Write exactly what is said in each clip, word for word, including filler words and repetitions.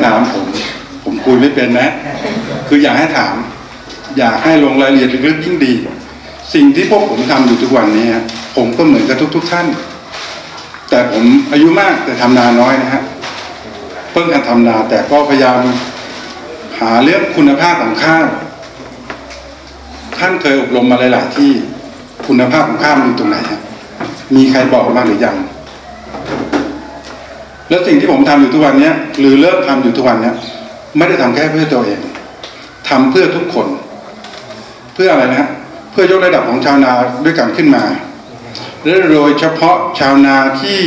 ถามผมผมคุยไม่เป็นนะคืออยากให้ถามอยากให้ลงรายละเอียดลึกๆยิ่งดีสิ่งที่พวกผมทำอยู่ทุกวันนี้ผมก็เหมือนกับทุกๆท่านแต่ผมอายุมากแต่ทำนาน้อยนะฮะเพิ่งการทำนาแต่ก็พยายามหาเรื่องคุณภาพของข้าวท่านเคยอบรมมาหลายๆที่คุณภาพของข้าวอยู่ตรงไหนฮะมีใครบอกมาหรือยังแล้วสิ่งที่ผมทำอยู่ทุกวันนี้หรือเริ่มทำอยู่ทุกวันนี้ไม่ได้ทำแค่เพื่อตัวเองทำเพื่อทุกคนเพื่ออะไรนะเพื่อยกระดับของชาวนาด้วยกันขึ้นมาและโดยเฉพาะชาวนาที่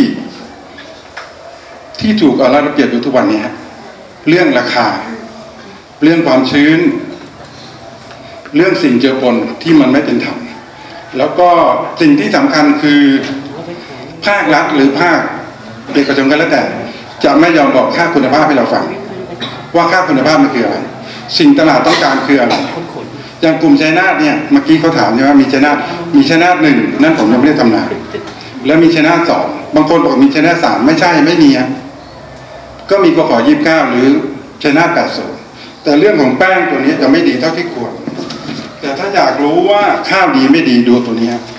ที่ถูกเอารัดเอาเปรียบอยู่ทุกวันนี้เรื่องราคาเรื่องความชื้นเรื่องสิ่งเจือปนที่มันไม่เป็นธรรมแล้วก็สิ่งที่สำคัญคือภาครัฐหรือภาคเอกชนก็แล้วแต่จะไม่ยอมบอกค่าคุณภาพให้เราฟังว่าค่าคุณภาพมันคืออะไรสิ่งตลาดต้องการคืออะไรอย่างกลุ่มชัยนาทเนี่ยเมื่อกี้เขาถามใช่ไหมมีชัยนาทมีชัยนาทหนึ่งนั่นผมยังไม่ได้ทำนาแล้วมีชัยนาทสองบางคนบอกมีชัยนาทสามไม่ใช่ไม่มีอ่ะก็มีกขยี่สิบเก้าหรือชัยนาทแปดสิบแต่เรื่องของแป้งตัวนี้จะไม่ดีเท่าที่ควรแต่ถ้าอยากรู้ว่าข้าวดีไม่ดีดูตัวนี้ครับ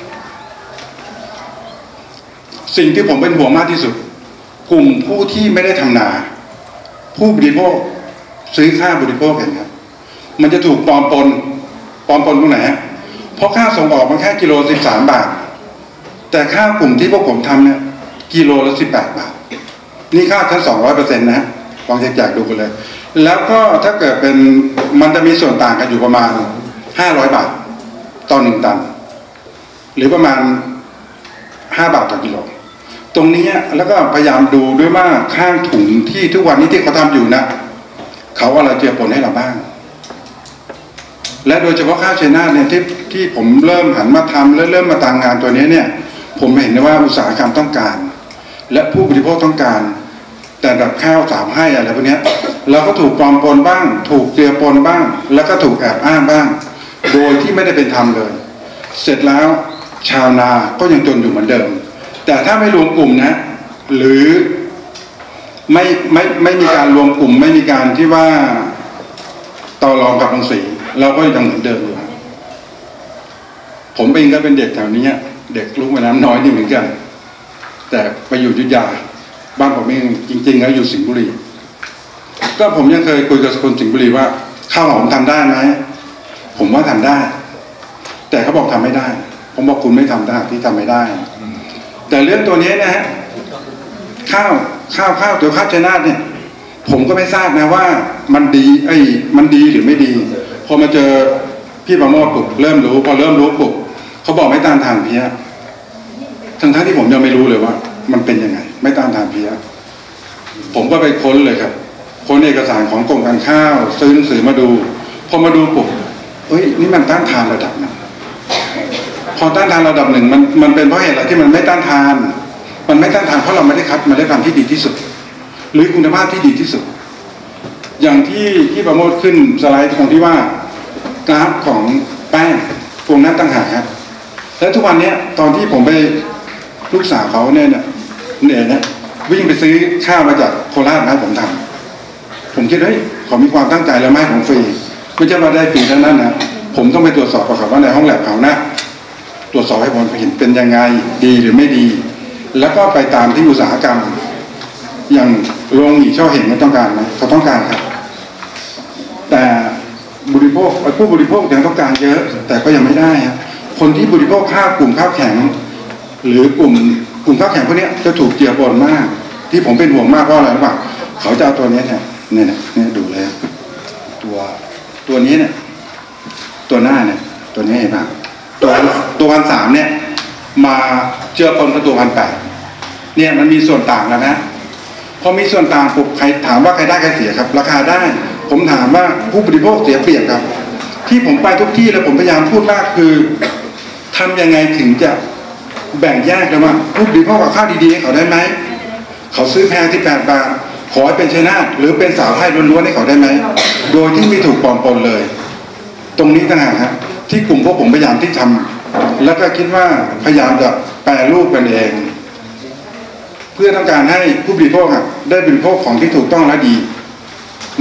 สิ่งที่ผมเป็นห่วงมากที่สุดกลุ่มผู้ที่ไม่ได้ทำนาผู้บริโภคซื้อข้าวบริโภคเห็นครับมันจะถูกปลอมปนปลอมปนตรงไหนเพราะข้าวส่งออกมันแค่กิโลสิบสามบาทแต่ข้าวกลุ่มที่พวกผมทำเนี่ยกิโลละสิบแปดบาทนี่ข้าวชั้นสองร้อยเปอร์เซ็นต์นะลองแจกๆดูกันเลยแล้วก็ถ้าเกิดเป็นมันจะมีส่วนต่างกันอยู่ประมาณห้าร้อยบาทต่อหนึ่งตันหรือประมาณห้าบาทต่อกิโลตรงนี้แล้วก็พยายามดูด้วยว่าข้างถุงที่ทุกวันนี้ที่เขาทำอยู่นะเขาอะไรเจือปนให้เราบ้างและโดยเฉพาะข้าวชัยนาทเนี่ยที่ที่ผมเริ่มหันมาทำและเริ่มมาตามงานตัวนี้เนี่ยผมเห็นว่าอุตสาหกรรมต้องการและผู้บริโภคต้องการแต่แบบข้าวสามให้อะไรพวกนี้เราก็ถูกปลอมปนบ้างถูกเจือปนบ้างแล้วก็ถูกแอบอ้างบ้างโดยที่ไม่ได้เป็นธรรมเลยเสร็จแล้วชาวนาก็ยังจนอยู่เหมือนเดิมแต่ถ้าไม่รวมกลุ่มนะหรือไม่ไม่ไม่มีการรวมกลุ่มไม่มีการที่ว่าต่อรองกับโรงสีเราก็ยังเหมือนเดิมอยู่ผมเองก็เป็นเด็กแถวนี้เด็กลูกแม่น้ำน้อยนี่เหมือนกันแต่ไปอยู่อยุธยาบ้านผมเองจริงๆแล้วอยู่สิงห์บุรีก็ผมยังเคยคุยกับคนสิงห์บุรีว่าข้าวหอมทำได้ไหมผมว่าทำได้แต่เขาบอกทำไม่ได้ผมบอกคุณไม่ทำได้ที่ทำไม่ได้แต่เรื่องตัวนี้นะฮะข้าวข้าวข้าวตัวข้าวชัยนาทเนี่ยผมก็ไม่ทราบนะว่ามันดีไอ้มันดีหรือไม่ดีพอมาเจอพี่ประโมทปุ๊บเริ่มรู้พอเริ่มรู้ปุ๊บเขาบอกไม่ต้านทานเพี้ยทั้งทั้งที่ผมยังไม่รู้เลยว่ามันเป็นยังไงไม่ต้านทานเพี้ยผมก็ไปค้นเลยครับค้นเอกสารของกรมการข้าวซื้อหนังสือมาดูพอมาดูปุ๊บเฮ้ยนี่มันต้านทานระดับหนึ่งพอต้านทานระดับหนึ่งมันมันเป็นเพราะเหตุอะไรที่มันไม่ต้านทานมันไม่ต้านทานเพราะเราไม่ได้คัดเมล็ดพันธุ์ที่ดีที่สุดหรือคุณภาพที่ดีที่สุดอย่างที่ที่ประโมทขึ้นสไลด์ตรงที่ว่ากราฟของแป้งพวกนั้นต่างหากครับแล้วทุกวันนี้ตอนที่ผมไปลูกสาวเขาเนี่ยเนี่ยนะวิ่งไปซื้อข้าวมาจากโคราชมาให้ผมทำผมคิดเฮ้ยเขามีความตั้งใจแล้วไม่ของฟรีไม่ใช่มาได้ฟรีเท่านั้นนะผมต้องไปตรวจสอบกับเขาว่าในห้องแลบเขานะตรวจสอบให้ผมเห็นเป็นยังไงดีหรือไม่ดีแล้วก็ไปตามที่อุตสาหกรรมอย่างโรงหมี่ช่อเห็นไม่ต้องการไหมเขาต้องการครับแต่บริโภคผู้บริโภคยังต้องการเยอะแต่ก็ยังไม่ได้ครับคนที่บริโภคข้าวกลุ่มข้าวแข็งหรือกลุ่มกลุ่มข้าวแข็งพวกนี้จะถูกเจือปนมากที่ผมเป็นห่วงมากเพราะอะไรรู้ป่ะเขาจะเอาตัวนี้เนี่ยเนี่ยเนี่ยดูเลยตัวตัวนี้เนี่ยตัวหน้าเนี่ยตัวนี้เห็นป่ะตัวตัวพันสามเนี่ยมาเจือปนกับตัวพันแปดเนี่ยมันมีส่วนต่างแล้วนะพอมีส่วนต่างปุ๊บใครถามว่าใครได้ใครเสียครับราคาได้ผมถามว่าผู้บริโภคเสียเปรียบครับที่ผมไปทุกที่แล้วผมพยายามพูดมากคือทำยังไงถึงจะแบ่งแยกเลยว่าผู้บริโภคกับข้าวดีๆให้เขาได้ไหมเขาซื้อแพงที่แปดบาทขอให้เป็นชัยนาทหรือเป็นสาวไทยล้วนๆให้เขาได้ไหมโดยที่ไม่ถูกปลอมปนเลยตรงนี้ต่างหากครับที่กลุ่มพวกผมพยายามที่ทำแล้วก็คิดว่าพยายามจะแปรรูปกันเองเพื่อต้องการให้ผู้บริโภคได้บริโภคของที่ถูกต้องและดี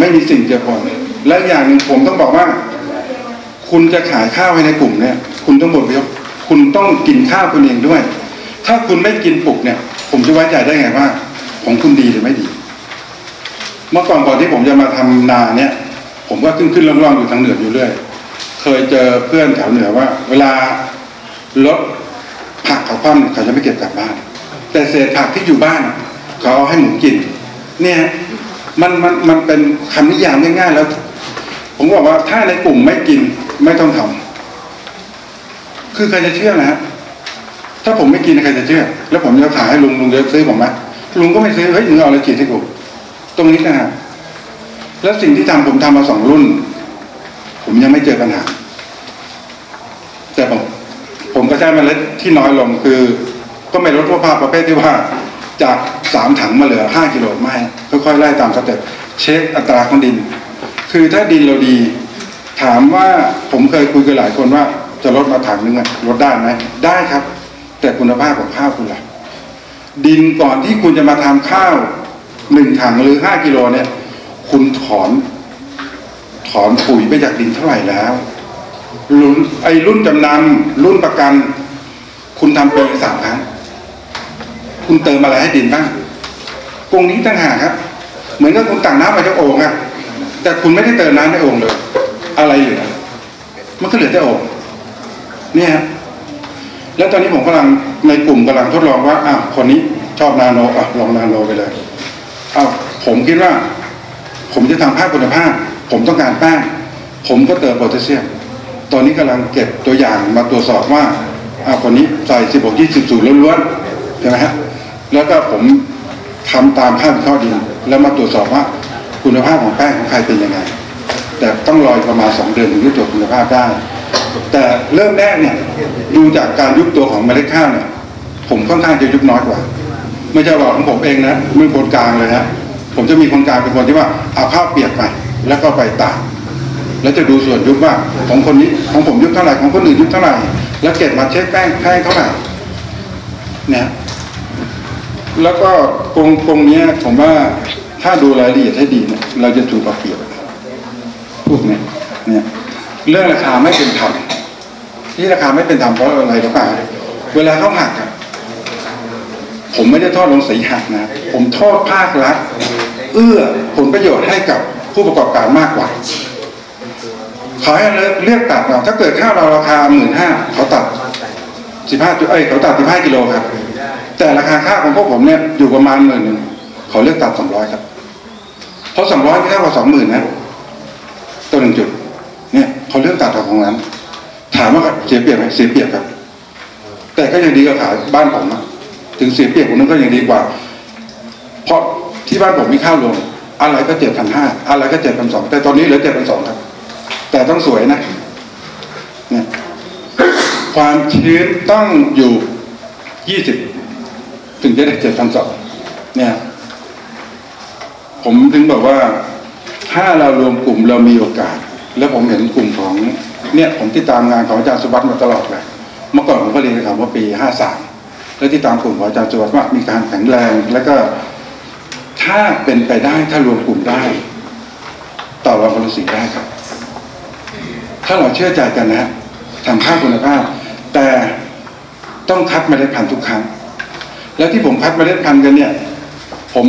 ไม่มีสิ่งเจือปนและอย่างหนึ่งผมต้องบอกว่าคุณจะขายข้าวให้ในกลุ่มเนี่ยคุณต้องบอกว่าคุณต้องกินข้าวคุณเองด้วยถ้าคุณไม่กินปลุกเนี่ยผมจะไว้ใจได้ไงว่าของคุณดีหรือไม่ดีเมื่อก่อนก่อนที่ผมจะมาทำนาเนี่ยผมก็ขึ้นขึ้นล่องๆอยู่ทางเหนืออยู่เรื่อยเคยเจอเพื่อนแถวเหนือว่าเวลารถผักเขาคว่ำเขาจะไม่เก็บกลับบ้านแต่เศษผักที่อยู่บ้านเขาเอาให้หมูกินเนี่ยมันมันมันเป็นคำนิยามง่ายๆแล้วผมบอกว่าถ้าในกลุ่มไม่กินไม่ต้องทำคือใครจะเชื่อนะฮะถ้าผมไม่กินใครจะเชื่อแล้วผมจะขายให้ลุงลุงจะซื้อผมไหมลุงก็ไม่ซื้อเฮ้ยมึงเอาอะไรฉีดให้กูตรงนี้นะฮะแล้วสิ่งที่ทำผมทำมาสองรุ่นผมยังไม่เจอปัญหาแต่ผมผมก็ใช้เมล็ดที่น้อยลงคือก็ไม่ลดทั่วภาพประเภทที่ว่าจากสามถังมาเหลือห้ากิโลไม่ค่อยๆไล่ตามสเต็ปเช็คอัตราของดินคือถ้าดินเราดีถามว่าผมเคยคุยกับหลายคนว่าจะลดมาถังนึงลดได้ไหมได้ครับแต่คุณภาพของข้าวคุณล่ะดินก่อนที่คุณจะมาทำข้าวหนึ่งถังหรือห้ากิโลเนี่ยคุณถอนถอนปุ๋ยไปจากดินเท่าไหร่แล้วรุ่นไอ้รุ่นจำนำรุ่นประกันคุณทำปีสามครั้งคุณเติมอะไรให้ดินบ้างตรงนี้ต่างหากครับเหมือนกับคุณตักน้ำมาจากโอ่งอะแต่คุณไม่ได้เติมน้ำในโอ่งเลยอะไรเหลือมันก็เหลือแต่โอ่งเนี่ยแล้วตอนนี้ผมกำลังในกลุ่มกำลังทดลองว่าอ้าวคนนี้ชอบนาโนอ่ะลองนาโนไปเลยอ้าวผมคิดว่าผมจะทำภาพคุณภาพผมต้องการแป้งผมก็เติมโพแทสเซียมตอนนี้กำลังเก็บตัวอย่างมาตรวจสอบว่าอ้าวคนนี้ใส่สิบหกยี่สิบสูตรล้วนๆใช่ไหมฮะแล้วก็ผมทำตามภาพวิเคราะห์ดินแล้วมาตรวจสอบว่าคุณภาพของแป้งของใครเป็นยังไงแต่ต้องรอประมาณสองเดือนถึงจะตรวจคุณภาพได้แต่เริ่มแรกเนี่ยดูจากการยุบตัวของเมล็ดข้าวเนี่ยผมค่อนข้างจะยุบน้อยกว่าไม่ใช่ว่าของผมเองนะมือคนกลางเลยฮะผมจะมีคนกลางเป็นคนที่ว่าเอาข้าวเปียกไปแล้วก็ไปตากแล้วจะดูส่วนยุบว่าของคนนี้ของผมยุบเท่าไหร่ของคนอื่นยุบเท่าไหร่แล้วเก็บมาเช็คแป้งแป้งเท่าไหร่เนี่ยแล้วก็ตรงตรงนี้ผมว่าถ้าดูรายละเอียดให้ดีเนี่ยเราจะถูกเอาเปรียบพวกเนี่ยเนี่ยเรื่องราคาไม่เป็นธรรมที่ราคาไม่เป็นธรรมเพราะอะไรหรือเปล่าเวลาเขาหักผมไม่ได้โทษลงสีหักนะผมโทษภาครัฐเอื้อผลประโยชน์ให้กับผู้ประกอบการมากกว่าเขาให้เลือกตัดเราถ้าเกิดข้าวเราราคาหมื่นห้าเขาตัดสิบห้าจุดเอ้ยเขาตัดสิบห้ากิโลครับแต่ราคาข้าวของพวกผมเนี่ยอยู่ประมาณหมื่นหนึ่งเขาเลือกตัดสองร้อยครับเพราะสองร้อยไม่เท่ากับสองหมื่นนะตัวหนึ่งจุดเนี่ยเขาเลือกตัดเอาของนั้นถามว่าเสียเปรียบไหมเสียเปรียบครับแต่ก็ยังดีกว่าขายบ้านผมนะถึงเสียเปรียบผมนั้นก็ยังดีกว่าเพราะที่บ้านผมมีข้าวรวมอะไรก็เจ็ดพันห้าอะไรก็เจ็ดพันสองแต่ตอนนี้เหลือเจ็ดพันสองครับแต่ต้องสวยนะเนี่ยความชื้นต้องอยู่ยี่สิบถึงจะได้เจ็ดพันสองเนี่ยผมถึงบอกว่าถ้าเรารวมกลุ่มเรามีโอกาสแล้วผมเห็นกลุ่มของเนี่ยผมติดตามงานของอาจารย์สุวัสดิ์มาตลอดเลยเมื่อก่อนผมก็เรียนกับเขาว่าปีห้าสามแล้วที่ตามกลุ่มของอาจารย์สุวัสดิ์ว่ามีการแข็งแรงแล้วก็ถ้าเป็นไปได้ถ้ารวมกลุ่มได้ต่อรองผลิตสีได้ครับถ้าเราเชื่อใจกันนะทำข้าวคุณภาพแต่ต้องคัดเมล็ดพันธุ์ทุกครั้งแล้วที่ผมคัดเมล็ดพันธุ์กันเนี่ยผม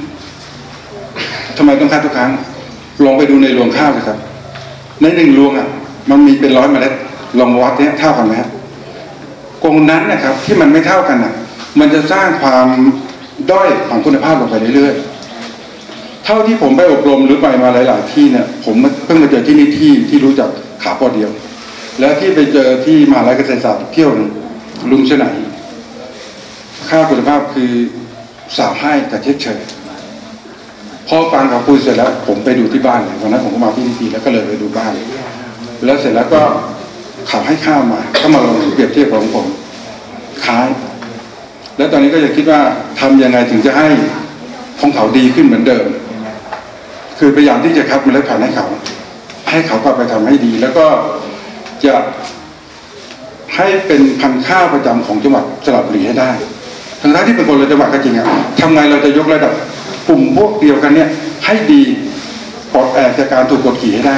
ทำไมต้องคัดทุกครั้งลองไปดูในรวงข้าวสิครับในหนึ่งรวงอ่ะมันมีเป็นร้อยเมล็ดลองวัดเนี่ยเท่ากันไหมครับกรงนั้นนะครับที่มันไม่เท่ากันอ่ะมันจะสร้างความด้อยของคุณภาพลงไปเรื่อยๆเท่าที่ผมไปอบรมหรือไปมาหลายๆที่เนี่ยผมเพิ่งมาเจอที่นี่ที่ที่รู้จักขาพอเดียวแล้วที่ไปเจอที่มหาวิทยาลัยเกษตรศาสตร์เที่ยวนึงลุงเชไหนค่าคุณภาพคือสาวให้กับเช็คเฉยพอฟังเขาคุยเสร็จแล้วผมไปดูที่บ้านเลยวันนั้นผมก็มาที่นี่ทีแล้วก็เลยไปดูบ้านแล้วเสร็จแล้วก็เขาให้ข้าวมาก็มาลองเปรียบเทียบของผมคล้ายแล้วตอนนี้ก็จะคิดว่าทำยังไงถึงจะให้ของเขาดีขึ้นเหมือนเดิมคือพยายามที่จะคัดเมล็ดพันธุ์ให้เขาให้เขาก็ไปทำให้ดีแล้วก็จะให้เป็นพันธุ์ข้าวประจำของจังหวัดสระบุรีให้ได้ทั้งที่เป็นคนละจังหวัดก็จริงอะทำไงเราจะยกระดับกลุ่มพวกเดียวกันเนี่ยให้ดีปลดแอกจากการถูกกดขี่ให้ได้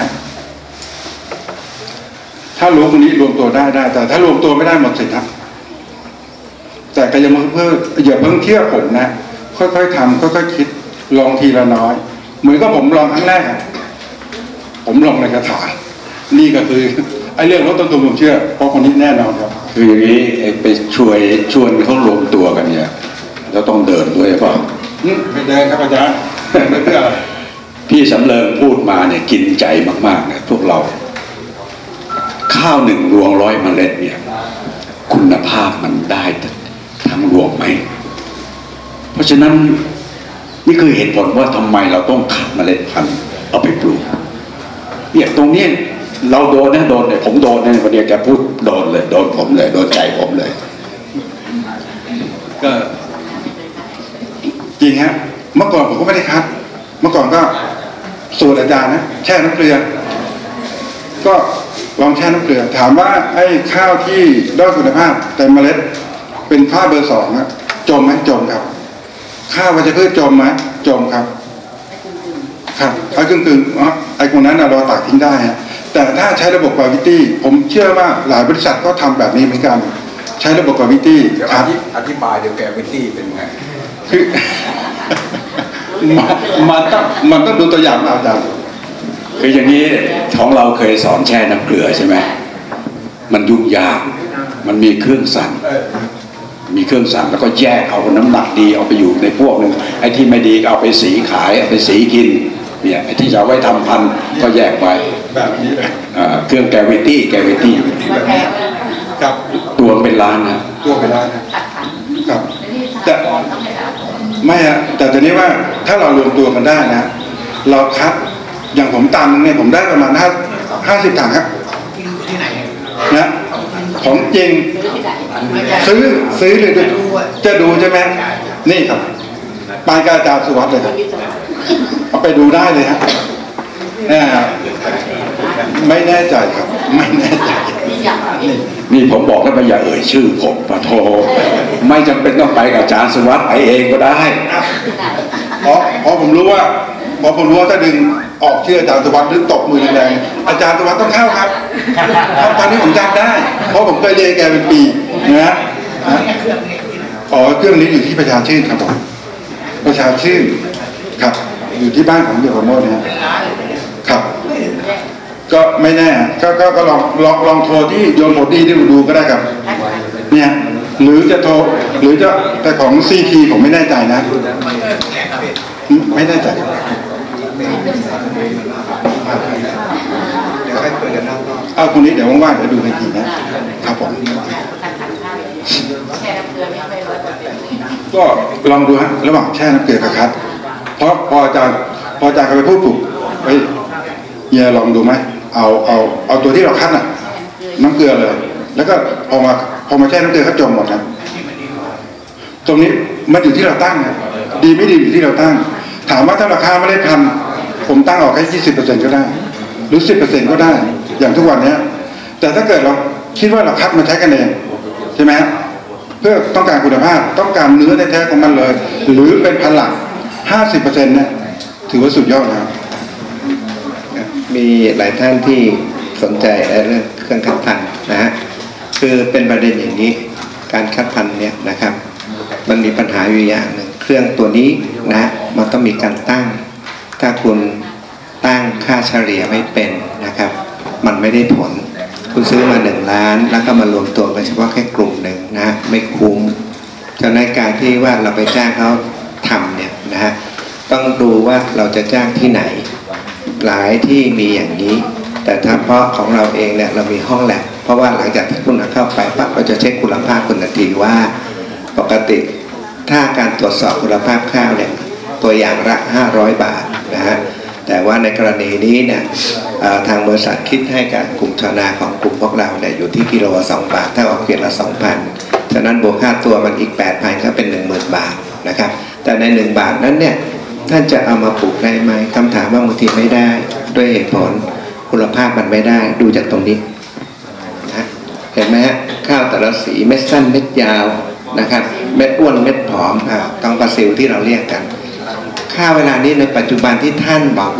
ถ้ารู้ตรงนี้รวมตัวได้ได้แต่ถ้ารวมตัวไม่ได้หมดสิครับแต่ก็ยังเพิ่งอย่าเพิ่งเชื่อผมนะค่อยๆทำค่อยๆคิดลองทีละน้อยเหมือนกับผมลองครั้งแรกผมลงในกระถางนี่ก็คือไอ้เรื่องรถต้นทุนผมเชื่อเพราะคนนี้แน่นอนครับคืออย่างนี้ไปช่วยชวนเขารวมตัวกันเนี่ยเราต้องเดินด้วยเปล่าไม่เดินครับอาจารย์ไม่เพื่ออะไรพี่สำเริงพูดมาเนี่ยกินใจมากๆเนี่ยพวกเราข้าวหนึ่งรวงร้อยเมล็ดเนี่ยคุณภาพมันได้ทั้งรวงไหมเพราะฉะนั้นนี่คือเหตุผลว่าทำไมเราต้องคัดเมล็ดพันธุ์เอาไปปลูกเนี่ยตรงนี้เราโดนนะโดนเนี่ยผมโดนเนี่ยวันนี้แกพูดโดนเลยโดนผมเลยโดนใจผมเลยก็จริงฮะเมื่อก่อนผมก็ไม่ได้คัดเมื่อก่อนก็สูตรอาจารย์นะแช่น้ำเกลือก็ลองแช่น้ำเกลือถามว่าไอ้ข้าวที่ด้อยคุณภาพแต่เมล็ดเป็นข้าวเบอร์สองนะจมไหมจมครับข้าววัชพืชจมไหมจมครับครับไอ้กึ่งกึ่งไอ้คนนั้นเราตักทิ้งได้ฮะแต่ถ้าใช้ระบบกราวิตี้ผมเชื่อว่าหลายบริษัทก็ทำแบบนี้เหมือนกันใช้ระบบกราวิตี้ครับอธิบายเดี๋ยวกราวิตี้เป็นไงคือมันต้องมันต้องดูตัวอย่างอาจารย์คืออย่างนี้ของเราเคยสอนแช่น้ำเกลือใช่ไหมมันยุ่งยากมันมีเครื่องสั่นมีเครื่องสั่นแล้วก็แยกเอาน้ำหนักดีเอาไปอยู่ในพวกหนึ่งไอ้ที่ไม่ดีก็เอาไปสีขายเอาไปสีกินเนี่ยไอ้ที่จะเอาไว้ทำพันธุ์ก็แยกไว้แบบนี้เลยเครื่องแกวิตี้แกวิตี้ครับตัวเป็นล้านนะตัวเป็นล้านนะครับแต่ไม่อะแต่ตอนนี้ว่าถ้าเรารวมตัวกันได้นะเราคัดอย่างผมตันเนี่ยผมได้ประมาณห้าห้าสิบถังครับนะของจริงซื้อซื้อเลยจะดูใช่ไหมนี่ครับปลายกาจาสุวัสดิ์เลยครับเอาไปดูได้เลยฮะไม่แน่ใจครับไม่แน่ใจนี่ผมบอกแล้วไม่อย่าเอ่ยชื่อผมปะโทไม่จำเป็นต้องไปกับอาจารย์สุวัสดิ์ไปเองก็ได้เพราะเพราะผมรู้ว่าพอผมรู้ว่าถ้าดึงออกชื่ออาจารย์สุวัสดิ์หรือตบมือแรงๆอาจารย์สุวัสดิ์ต้องเข้าครับตอนนี้ผมจำได้เพราะผมเคยเรียนแกเป็นปีนะอ๋อเครื่องนี้อยู่ที่ประชาชื่นครับผมประชาชื่นครับอยู่ที่บ้านของเดี่ยวกับโมดนะครับก็ไม่แน่ก็ก็ก็ลองลองลองโทรที่โยนผลดีที่ดูก็ได้ครับเนี่ยหรือจะโทรหรือจะแต่ของซีทีผมไม่แน่ใจนะไม่แน่ใจเอาคนนี้เดี๋ยวว่างๆเดี๋ยวดูให้ทีนะครับผมก็ลองดูฮะระหว่างแช่น้ำเกลือกับคัดเพราะพออาจารย์พออาจารย์ไปพูดถูกไปเฮียลองดูไหมเอาเอาเอาตัวที่เราคัดน่ะน้ำเกลือเลยแล้วก็พอมาพอมาแช่น้ำเกลือเขาจมหมดนะตรงนี้มันอยู่ที่เราตั้งนะดีไม่ดีอยู่ที่เราตั้งถามว่าถ้าราคาไม่ได้พันผมตั้งออกแค่ยี่สิบเปอร์เซ็นต์ก็ได้หรือสิบเปอร์เซ็นต์ก็ได้อย่างทุกวันนี้แต่ถ้าเกิดเราคิดว่าเราคัดมาใช้กันเองใช่ไหมเพื่อต้องการคุณภาพต้องการเนื้อแท้ๆของมันเลยหรือเป็นพันหลักห้าสิบเปอร์เซ็นต์เนี่ยถือว่าสุดยอดแล้วมีหลายท่านที่สนใจเรื่องเครื่องคัดพันธุ์นะฮะคือเป็นประเด็นอย่างนี้การคัดพันธุ์เนี่ยนะครับมันมีปัญหาอยู่อย่างหนึ่งเครื่องตัวนี้นะมันต้องมีการตั้งถ้าคุณตั้งค่าเฉลี่ยไม่เป็นนะครับมันไม่ได้ผลคุณซื้อมาหนึ่งล้านแล้วก็มารวมตัวกันเฉพาะแค่กลุ่มหนึ่งนะไม่คุ้มฉะนั้นการที่ว่าเราไปจ้างเขาทำเนี่ยนะฮะต้องดูว่าเราจะจ้างที่ไหนหลายที่มีอย่างนี้แต่ถ้าเพราะของเราเองเนี่ยเรามีห้องแลบเพราะว่าหลังจากที่คุณเข้าไปปั๊บเราจะเช็คคุณภาพคุณทันทีว่าปกติถ้าการตรวจสอบคุณภาพข้าวเนี่ยตัวอย่างละห้าร้อยบาทนะฮะแต่ว่าในกรณีนี้เนี่ยทางบริษัทคิดให้กับกลุ่มชาวนาของกลุ่มพวกเราเนี่ยอยู่ที่กิโลละสองบาทถ้าออกเกวียนละสองพันฉะนั้นบวกค่าตัวมันอีกแปดพันก็เป็นหนึ่งหมื่นบาทนะครับแต่ในหนึ่งบาทนั้นเนี่ยท่านจะเอามาปลูกได้ไหมคำถามว่าบางทีไม่ได้ด้วยเหตุผลคุณภาพมันไม่ได้ดูจากตรงนี้นะเห็นไหมฮะข้าวแต่ละสีเม็ดสั้นเม็ดยาวนะครับเม็ดอ้วนเม็ดผอมต้องปลาซิลที่เราเรียกกันข้าวเวลานี้ในปัจจุบันที่ท่านบอกว่า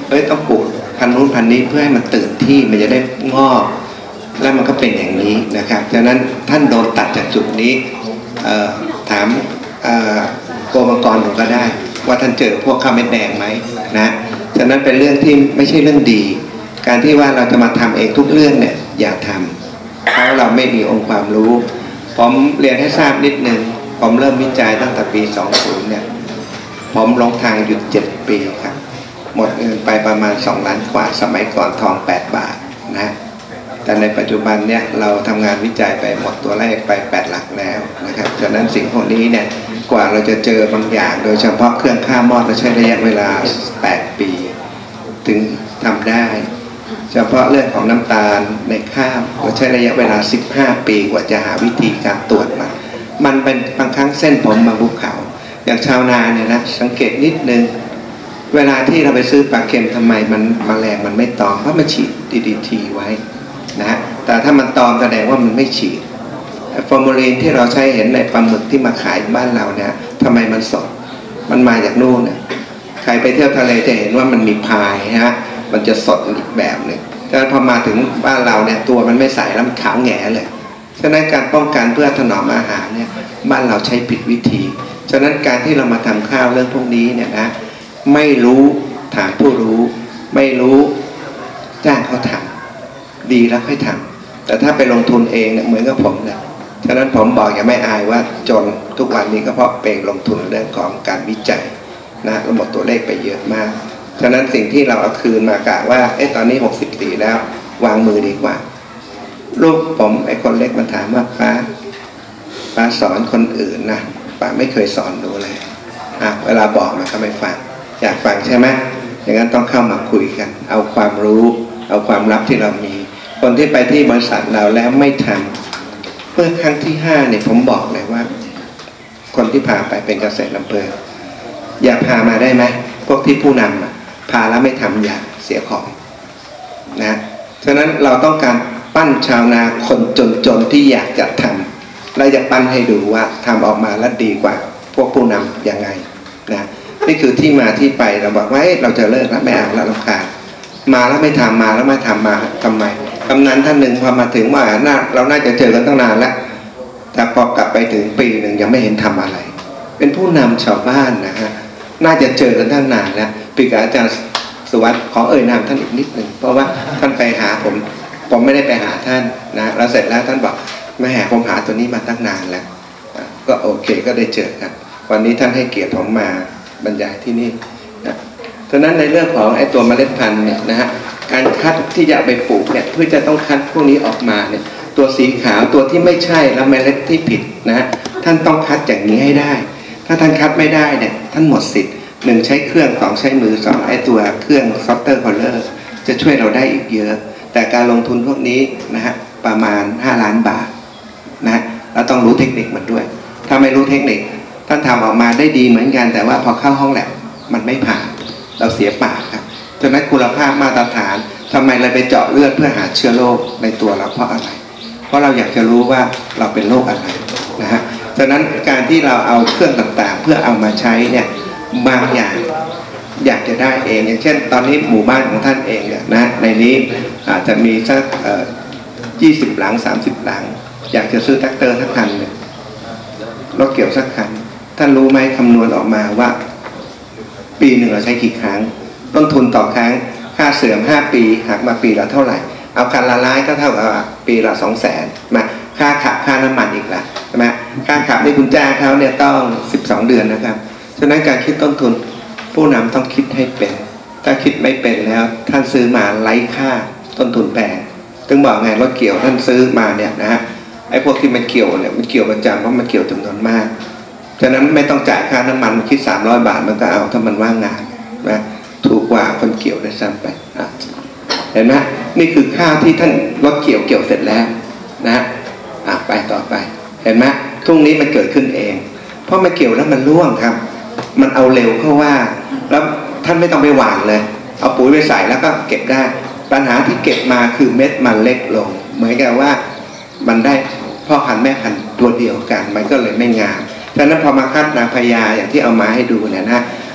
เอ้ยต้องปลูกพันธุ์นู้นพันธุ์นี้เพื่อให้มันตื่นที่มันจะได้งอกแล้วมันก็เป็นอย่างนี้นะครับฉะนั้นท่านโดนตัดจากจุดนี้ถามโกมังกรผมก็ได้ว่าท่านเจอพวกข้าวเม็ดแดงไหมนะฉะนั้นเป็นเรื่องที่ไม่ใช่เรื่องดีการที่ว่าเราจะมาทำเองทุกเรื่องเนี่ยอย่าทำเพราะเราไม่มีองค์ความรู้ผมเรียนให้ทราบนิดนึงผมเริ่มวิจัยตั้งแต่ปีสองสิบเนี่ยผมลงทางหยุดเจ็ดปีครับหมดเงินไปประมาณสองล้านกว่าสมัยก่อนทองแปดบาทนะแต่ในปัจจุบันเนี่ยเราทำงานวิจัยไปหมดตัวเลขไปแปดหลักแล้วนะครับฉะนั้นสิ่งพวกนี้เนี่ยกว่าเราจะเจอบางอย่างโดยเฉพาะเครื่องฆ่ามอดเราใช้ระยะเวลาแปดปีถึงทำได้เฉพาะเรื่องของน้ำตาลในข้าวเราใช้ระยะเวลาสิบห้าปีกว่าจะหาวิธีการตรวจมันมันเป็นบางครั้งเส้นผมบางภูเขาอย่างชาวนาเนี่ยนะสังเกตนิดนึงเวลาที่เราไปซื้อปลาเค็มทำไมมันแมลงมันไม่ตอมเพราะมันฉีด ดี ดี ที ไว้นะแต่ถ้ามันตอมแสดงว่ามันไม่ฉีดฟอร์มาลีนที่เราใช้เห็นในปลาหมึกที่มาขายบ้านเราเนี่ยทำไมมันสดมันมาจากนู่นเนี่ยใครไปเที่ยวทะเลจะเห็นว่ามันมีพายฮะมันจะสดอีกแบบหนึ่งฉะนั้นพอมาถึงบ้านเราเนี่ยตัวมันไม่ใสแล้วมันขาวแง่เลยฉะนั้นการป้องกันเพื่อถนอมอาหารเนี่ยบ้านเราใช้ผิดวิธีฉะนั้นการที่เรามาทำข้าวเรื่องพวกนี้เนี่ยนะไม่รู้ถามผู้รู้ไม่รู้จ้างเขาทำดีแล้วค่อยทำแต่ถ้าไปลงทุนเองเนี่ยเหมือนกับผมเนี่ยฉะนั้นผมบอกอย่าไม่อายว่าจนทุกวันนี้ก็เพราะเป็นลงทุนเรื่องของการวิจัยนะเราหมดตัวเลขไปเยอะมากฉะนั้นสิ่งที่เราเอาคืนมากะว่าเอ๊ะตอนนี้หกสิบสี่แล้ววางมือดีกว่าลูกผมไอ้คนเล็กมันถามว่าป้าป้าสอนคนอื่นนะป้าไม่เคยสอนหนูเลยอ่ะเวลาบอกมันก็ไม่ฟังอยากฟังใช่ไหมอย่างนั้นต้องเข้ามาคุยกันเอาความรู้เอาความลับที่เรามีคนที่ไปที่บริษัทเราแล้วไม่ทำเมื่อครั้งที่ห้าเนี่ยผมบอกเลยว่าคนที่พาไปเป็นเกษตรอำเภออย่าพามาได้ไหมพวกที่ผู้นำพาแล้วไม่ทำอย่าเสียของนะฉะนั้นเราต้องการปั้นชาวนาคนจนๆที่อยากจะทำเราจะปั้นให้ดูว่าทำออกมาแล้วดีกว่าพวกผู้นำยังไงนะนี่คือที่มาที่ไปเราบอกว่าเราจะเลิกแล้วไม่เอาแล้วรำคาญมาแล้วไม่ทำมาแล้วไม่ทำมาทำไมกำนันท่านหนึ่งพอมาถึงว่าน่าเราน่าจะเจอกันตั้งนานแล้วแต่พอกลับไปถึงปีหนึ่งยังไม่เห็นทำอะไรเป็นผู้นำชาวบ้านนะฮะน่าจะเจอกันตั้งนานแล้วปีกับอาจารย์สุวัสดิ์ขอเอ่ยนามท่านอีกนิดหนึ่งเพราะว่าท่านไปหาผมผมไม่ได้ไปหาท่านนะแล้วเสร็จแล้วท่านบอกไม่หาผมหาตัวนี้มาตั้งนานแล้วก็โอเคก็ได้เจอกันวันนี้ท่านให้เกียรติผมมาบรรยายที่นี่นะฉะนั้นในเรื่องของไอ้ตัวเมล็ดพันธุ์เนี่ยนะฮะการคัดที่จะไปปลูกเนี่ยเพื่อจะต้องคัดพวกนี้ออกมาเนี่ยตัวสีขาวตัวที่ไม่ใช่แล้วเมล็ดที่ผิดนะฮะท่านต้องคัดอย่างนี้ให้ได้ถ้าท่านคัดไม่ได้เนี่ยท่านหมดสิทธิ์หนึ่งใช้เครื่องสองใช้มือสองไอ้ตัวเครื่องซอฟเตอร์คอลเลอร์จะช่วยเราได้อีกเยอะแต่การลงทุนพวกนี้นะฮะประมาณห้าล้านบาทนะเราต้องรู้เทคนิคมันด้วยถ้าไม่รู้เทคนิคท่านทำออกมาได้ดีเหมือนกันแต่ว่าพอเข้าห้องแลบมันไม่ผ่านเราเสียปากครับฉะนั้นคุณภาพมาตรฐานทำไมเราไปเจาะเลือดเพื่อหาเชื้อโรคในตัวเราเพราะอะไรเพราะเราอยากจะรู้ว่าเราเป็นโรคอะไรนะฮะฉะนั้นการที่เราเอาเครื่องต่างๆเพื่อเอามาใช้เนี่ยบางอย่างอยากจะได้เองอย่างเช่นตอนนี้หมู่บ้านของท่านเองเนี่ยนะในนี้อาจจะมีสักยี่สิบหลังสามสิบหลังอยากจะซื้อแท็กเตอร์สักคันเนี่ยรถเกี่ยวสักคันท่านรู้ไหมคำนวณออกมาว่าปีหนึ่งเราใช้กี่ครั้งต้นทุนต่อครั้งค่าเสื่อมห้าปีหักมาปีละเท่าไหร่เอาคันละล้านก็เท่ากับปีละสองแสนมาค่าขับค่าน้ำมันอีกละใช่ไหมค่าขับในคุณจ้างเขาเนี่ยต้องสิบสองเดือนนะครับฉะนั้นการคิดต้นทุนผู้นำต้องคิดให้เป็นถ้าคิดไม่เป็นแล้วท่านซื้อมาไร้ค่าต้นทุนแพงถึงบอกไงรถเกี่ยวท่านซื้อมาเนี่ยนะฮะไอ้พวกที่มันเกี่ยวเนี่ยมันเกี่ยวประจำเพราะมันเกี่ยวจำนวนมากฉะนั้นไม่ต้องจ่ายค่าน้ำมันคิดสามร้อยบาทมันก็เอาถ้ามันว่างงานนะถูกกว่าคนเกี่ยวได้ซ้ำไปเห็นไหมนี่คือค่าที่ท่านรถเกี่ยวเกี่ยวเสร็จแล้วนะอ่ะไปต่อไปเห็นไหมทุ่งนี้มันเกิดขึ้นเองเพราะมันเกี่ยวแล้วมันร่วงครับมันเอาเร็วเข้าว่าแล้วท่านไม่ต้องไปหว่านเลยเอาปุ๋ยไปใส่แล้วก็เก็บได้ปัญหาที่เก็บมาคือเม็ดมันเล็กลงเหมือนกับว่ามันได้พ่อพันธุ์แม่พันธุ์ตัวเดียวกันมันก็เลยไม่งามฉะนั้นพอมาคัดนางพญาอย่างที่เอามาให้ดูเนี่ยนะ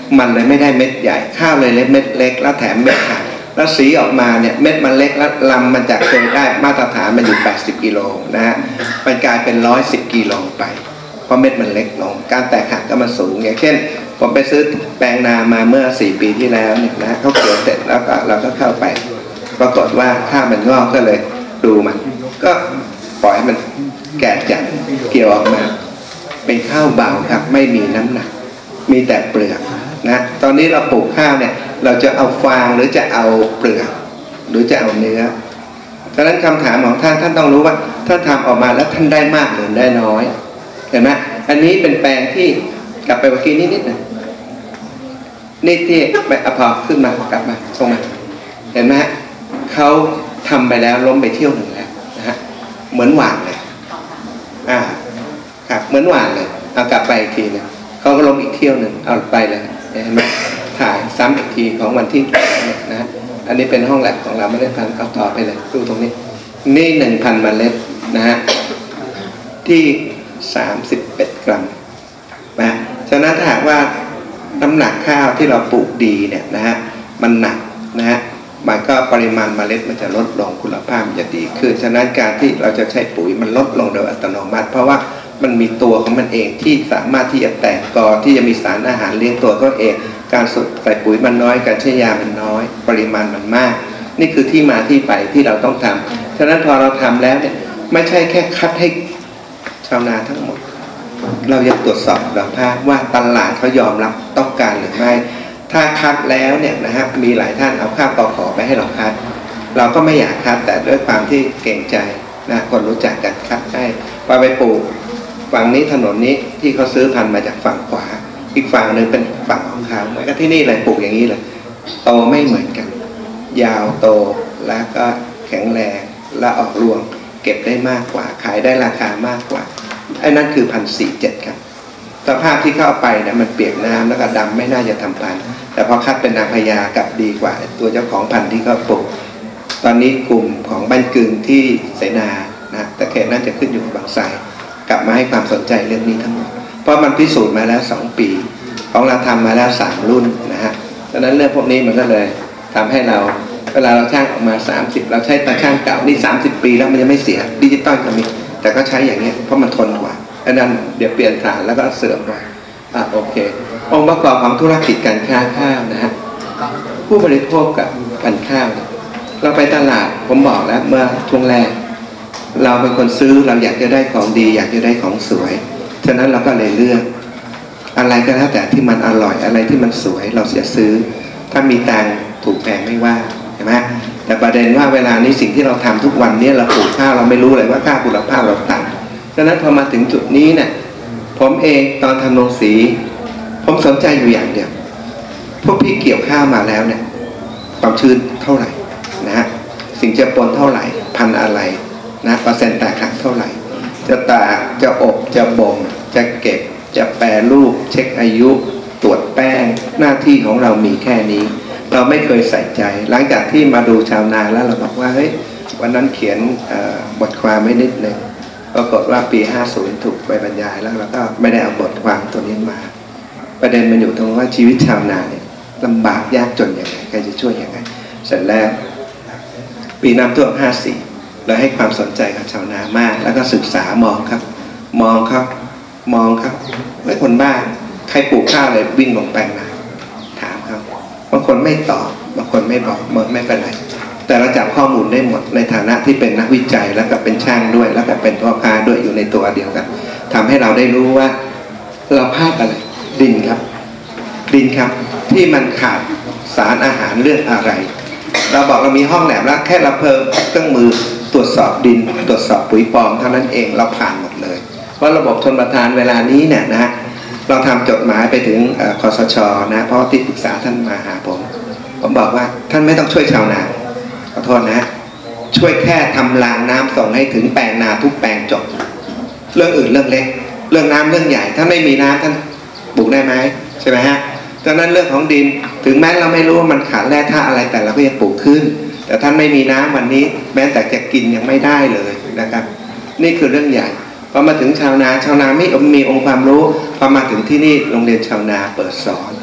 มันเลยไม่ได้เม็ดใหญ่ข้าวเลยเล็กเม็ดเล็กแล้วแถมเม็ดขาดแล้วสีออกมาเนี่ยเม็ดมันเล็กแล้วลำมันจากเคยได้มาตรฐานมันอยู่แปดสิบกิโลนะฮะมันกลายเป็นหนึ่งร้อยสิบกิโลไปเพราะเม็ดมันเล็กลงการแตกหักก็มันสูงอย่างเช่นผมไปซื้อแปลงนามาเมื่อสี่ปีที่แล้วเนี่ยนะเขาเกี่ยวเสร็จแล้วก็เราก็เข้าไปปรากฏว่าข้าวมันงอกก็เลยดูมันก็ปล่อยมันแก่จัดเกี่ยวออกมาเป็นข้าวเบาครับไม่มีน้ำหนักมีแต่เปลือกนะตอนนี้เราปลูกข้าวเนี่ยเราจะเอาฟางหรือจะเอาเปลือกหรือจะเอาเนื้อดังนั้นคำถามของท่านท่านต้องรู้ว่าท่านทำออกมาแล้วท่านได้มากหรือได้น้อยเห็นไหมอันนี้เป็นแปลงที่กลับไปเมื่อกี้นิดนิดหนึ่งนี่ที่ไปอภอขึ้นมากลับมาส่งมาเห็นไหมฮะเขาทำไปแล้วล้มไปเที่ยวหนึ่งแล้วนะฮะเหมือนหวานเลยอ่าครับเหมือนหวานเลยเอากลับไปอีกทีนึงเขาก็ล้มอีกเที่ยวหนึ่งเอาไปเลยเห็นไหมถ่ายซ้ำอีกทีของวันที่นะฮะอันนี้เป็นห้องแลบของเราไม่ได้พันเอาต่อไปเลยดูตรงนี้นี่หนึ่งพันเมล็ดนะฮะที่สามสิบเอ็ดกรัมนะฉะนั้นถ้าหากว่าน้ำหนักข้าวที่เราปลูกดีเนี่ยนะฮะมันหนักนะฮะมันก็ปริมาณเมล็ดมันจะลดลงคุณภาพมันจะดีขึ้นฉะนั้นการที่เราจะใช้ปุ๋ยมันลดลงโดยอัตโนมัติเพราะว่ามันมีตัวของมันเองที่สามารถที่จะแตกกอที่จะมีสารอาหารเลี้ยงตัวก็เองการสุดใส่ปุ๋ยมันน้อยการใช้ยามันน้อยปริมาณมันมากนี่คือที่มาที่ไปที่เราต้องทำฉะนั้นพอเราทำแล้วเนี่ยไม่ใช่แค่คัดให้ชาวนาทั้งหมดเรายังตรวจสอบคุณภาพว่าตลาดเขายอมรับต้องการหรือไม่ถ้าคัดแล้วเนี่ยนะครับมีหลายท่านเอาข้าวกอขอไปให้เราคัดเราก็ไม่อยากคัดแต่ด้วยความที่เกรงใจนะคนรู้จักกันคัดให้พอไปปลูกฝั่งนี้ถนนนี้ที่เขาซื้อพันธุ์มาจากฝั่งขวาอีกฝั่งหนึ่งเป็นฝั่งของเขาเหมือนกับที่นี่เลยปลูกอย่างนี้เลยโตไม่เหมือนกันยาวโตแล้วก็แข็งแรงและออกรวงเก็บได้มากกว่าขายได้ราคามากกว่าไอ้นั่นคือพันสี่เจ็ดครับสภาพที่เข้าไปเนี่ยมันเปียกน้ำแล้วก็ดำไม่น่าจะทำพันธุ์แต่พอคัดเป็นนางพญากับดีกว่าตัวเจ้าของพันธุ์ที่เขาปลูกตอนนี้กลุ่มของบ้านกึ่งที่เสนานะแต่เขตน่าจะขึ้นอยู่กับบางไทรกลับมาให้ความสนใจเรื่องนี้ทั้งหมดเพราะมันพิสูจน์มาแล้วสองปีของเราทำมาแล้วสามรุ่นนะฮะดังนั้นเรื่องพวกนี้มันก็เลยทำให้เราเวลาเราช่างออกมาสามสิบเราใช้ตาช่างเก่านี่สามสิบปีแล้วมันยังไม่เสียดิจิตอลก็มีแต่ก็ใช้อย่างนี้เพราะมันทนกว่าอันนั้นเดี๋ยวเปลี่ยนฐานแล้วก็เสื่อมไปอ่ะโอเคองค์ประกอบของธุรกิจการค้าข้าวนะฮะผู้บริโภคกับพันธุ์ข้าวเราไปตลาดผมบอกแล้วเมื่อช่วงแรกเราเป็นคนซื้อเราอยากจะได้ของดีอยากจะได้ของสวยฉะนั้นเราก็เลยเลือกอะไรก็แล้วแต่ที่มันอร่อยอะไรที่มันสวยเราจะซื้อถ้ามีตังค์ถูกแพงไม่ว่าใช่ไหมแต่ประเด็นว่าเวลานี้สิ่งที่เราทำทุกวันนี้เราปลูกข้าวเราไม่รู้เลยว่าค่าคุณภาพเราต่ำฉะนั้นพอมาถึงจุดนี้เนี่ยผมเองตอนทำโรงสีผมสนใจอยู่อย่างเดียวพวกพี่เกี่ยวข้าวมาแล้วเนี่ยความชื้นเท่าไหร่นะฮะสิ่งเจือปนเท่าไหร่พันอะไรนะเปอร์เซ็นต์แตกหักเท่าไหร่จะตากจะอบจะบ่มจะเก็บจะแปรรูปเช็คอายุตรวจแป้งหน้าที่ของเรามีแค่นี้เราไม่เคยใส่ใจหลังจากที่มาดูชาวนาแล้วเราบอกว่าเฮ้ยวันนั้นเขียนบทความไม่นิดนึงปรากฏว่าปีห้าสิบถูกไปบรรยายแล้วเราก็ไม่ได้เอาบทความตัวนี้มาประเด็นมันอยู่ตรงว่าชีวิตชาวนาเนี่ยลำบากยากจนยังไงใครจะช่วยยังไงเสร็จแล้วปีน้ำท่วมห้าสี่เราให้ความสนใจกับชาวนามากแล้วก็ศึกษามองครับมองครับมองครับไม่คนบ้าใครปลูกข้าวเลยวิ่งลงแปลงนาถามครับบางคนไม่ตอบบางคนไม่บอกเมื่อไม่เป็นไรแต่เราจับข้อมูลได้หมดในฐานะที่เป็นนักวิจัยแล้วก็เป็นช่างด้วยแล้วก็เป็นพ่อค้าด้วยอยู่ในตัวเดียวกันทำให้เราได้รู้ว่าเราพลาดอะไรดินครับดินครับที่มันขาดสารอาหารเรื่องอะไรเราบอกเรามีห้องแลบแล้วแค่เราเพิ่มเครื่องมือตรวจสอบดินตรวจสอบปุ๋ยปลอมเท่านั้นเองเราผ่านหมดเลยเพราะระบบชลประทานเวลานี้เนี่ยนะเราทำจดหมายไปถึงคสช.นะเพราะที่ปรึกษาท่านมาหาผมผมบอกว่าท่านไม่ต้องช่วยชาวนาขอโทษนะช่วยแค่ทำรางน้ำส่งให้ถึงแปลงนาทุกแปลงจบเรื่องอื่นเรื่องเล็กเรื่องน้ำเรื่องใหญ่ถ้าไม่มีน้ำท่านปลูกได้ไหมใช่ไหมฮะดังนั้นเรื่องของดินถึงแม้เราไม่รู้ว่ามันขาดแร่ธาตุอะไรแต่เราก็ยังปลูกขึ้นแต่ท่านไม่มีน้ำวันนี้แม้แต่จะกินยังไม่ได้เลยนะครับนี่คือเรื่องใหญ่พอมาถึงชาวนาชาวนาไม่มีองค์ความรู้พอมาถึงที่นี่โรงเรียนชาวนาเปิดสอนผ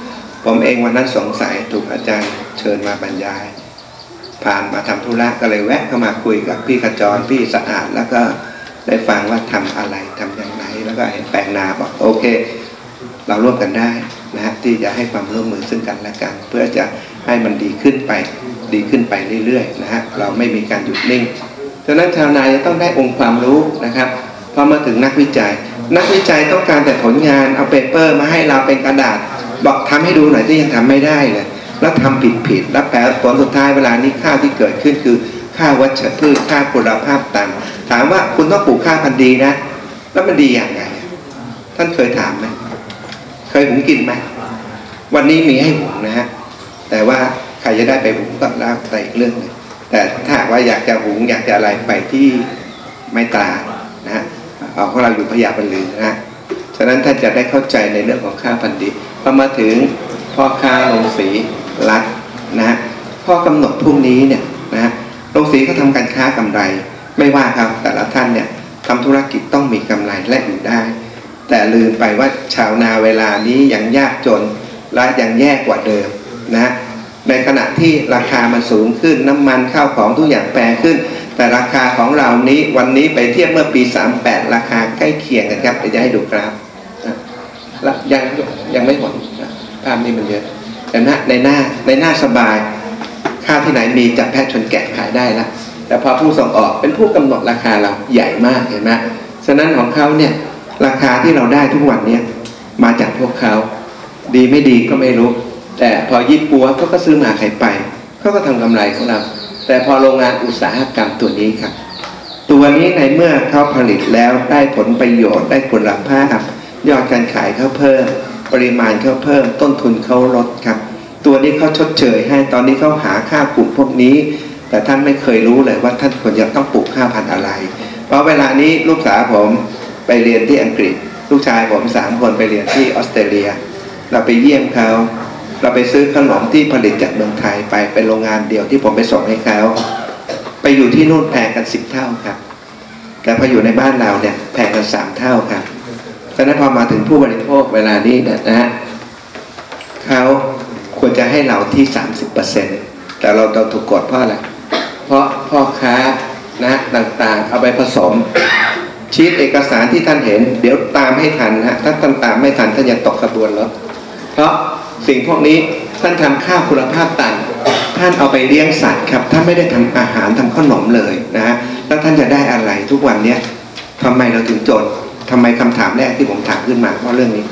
ผมเองวันนั้นสงสัยถูกอาจารย์เชิญมาบรรยายผ่านมาทำธุระก็เลยแวะเข้ามาคุยกับพี่ขจรพี่สะอาดแล้วก็ได้ฟังว่าทำอะไรทำอย่างไรแล้วก็เห็นแปลงนาบอกโอเคเราร่วมกันได้นะฮะที่จะให้ความร่วมมือซึ่งกันและกันเพื่อจะให้มันดีขึ้นไปดีขึ้นไปเรื่อยๆนะฮะเราไม่มีการหยุดนิ่งฉะนั้นชาวนาจะต้องได้องค์ความรู้นะครับพอมาถึงนักวิจัยนักวิจัยต้องการแต่ผลงานเอาเปเปอร์มาให้เราเป็นกระดาษบอกทำให้ดูหน่อยที่ยังทำไม่ได้เลยแล้วทำผิดผิดแล้วแปลผลสุดท้ายเวลานี้ข้าวที่เกิดขึ้นคือข้าววัชพืชข้าวคุณภาพต่ำถามว่าคุณต้องปลูกข้าวพันธุ์ดีนะแล้วมันดีอย่างไรท่านเคยถามไหมเคยหุงกินไหมวันนี้มีให้หุงนะฮะแต่ว่าใครจะได้ไปหุงก็แล้วแต่อีกเรื่องหนึ่งแต่ถ้าว่าอยากจะหุงอยากจะอะไรไปที่ไม่ตรานะฮะเอาของเราอยู่พญาบรรลือนะฮะฉะนั้นท่านจะได้เข้าใจในเรื่องของข้าวพันธุ์ดีพอมาถึงพ่อค้าโรงสีรัฐนะฮะข้อกำหนดพวกนี้เนี่ยนะฮะโรงสีเขาทำการค้ากำไรไม่ว่าครับแต่ละท่านเนี่ยทำธุรกิจต้องมีกำไรและอยู่ได้แต่ลืมไปว่าชาวนาเวลานี้ยังยากจนและยังแย่กว่าเดิมนะในขณะที่ราคามันสูงขึ้นน้ำมันข้าวของทุกอย่างแพงขึ้นแต่ราคาของเรานี้วันนี้ไปเทียบเมื่อปีสามแปดราคาใกล้เคียงกันครับเดี๋ยวจะให้ดูกราฟแล้วยังยังไม่หมดภาพนี้มันเยอะแต่หน้าในหน้าในหน้าสบายข้าวที่ไหนมีจับแพะชนแกะขายได้ละแต่พอผู้ส่งออกเป็นผู้กำหนดราคาเราใหญ่มากเห็นไหมฉะนั้นของเขาเนี่ยราคาที่เราได้ทุกวันนี้มาจากพวกเขาดีไม่ดีก็ไม่รู้แต่พอยี่ปัวเขาก็ซื้อมาขายไปเขาก็ทำกำไรของเราแต่พอโรงงานอุตสาหกรรมตัวนี้ครับตัวนี้ในเมื่อเขาผลิตแล้วได้ผลประโยชน์ได้คุณภาพยอดการขายเขาเพิ่มปริมาณเขาเพิ่มต้นทุนเขาลดครับตัวนี้เขาชดเชยให้ตอนนี้เขาหาข้าวกลุ่มพวกนี้แต่ท่านไม่เคยรู้เลยว่าท่านควรจะต้องปลูกข้าวพันธุ์อะไรเพราะเวลานี้ลูกสาวผมไปเรียนที่อังกฤษลูกชายผมสามคนไปเรียนที่ออสเตรเลียเราไปเยี่ยมเขาเราไปซื้อขนมที่ผลิตจากเมืองไทยไปเป็นโรงงานเดียวที่ผมไปส่งให้เขาไปอยู่ที่นู่นแพงกันสิบเท่าครับแต่พออยู่ในบ้านเราเนี่ยแพงกันสามเท่าครับฉะนั้นพอมาถึงผู้บริโภคเวลานี้นะฮะเขาควรจะให้เราที่สามสิบเปอร์เซ็นต์แต่เราเราถูกกดเพราะอะไรเพราะพ่อค้านะต่างๆเอาไปผสมชีทเอกสารที่ท่านเห็นเดี๋ยวตามให้ทันฮะถ้าท่านตามไม่ทันท่านจะตกขบวนแล้วเพราะสิ่งพวกนี้ท่านทำข้าวคุณภาพต่ำท่านเอาไปเลี้ยงสัตว์ครับท่านไม่ได้ทำอาหารทำขนมเลยนะฮะแล้วท่านจะได้อะไรทุกวันเนี้ยทำไมเราถึงจนทำไมคำถามแรกที่ผมถามขึ้นมาเพราะเรื่องนี้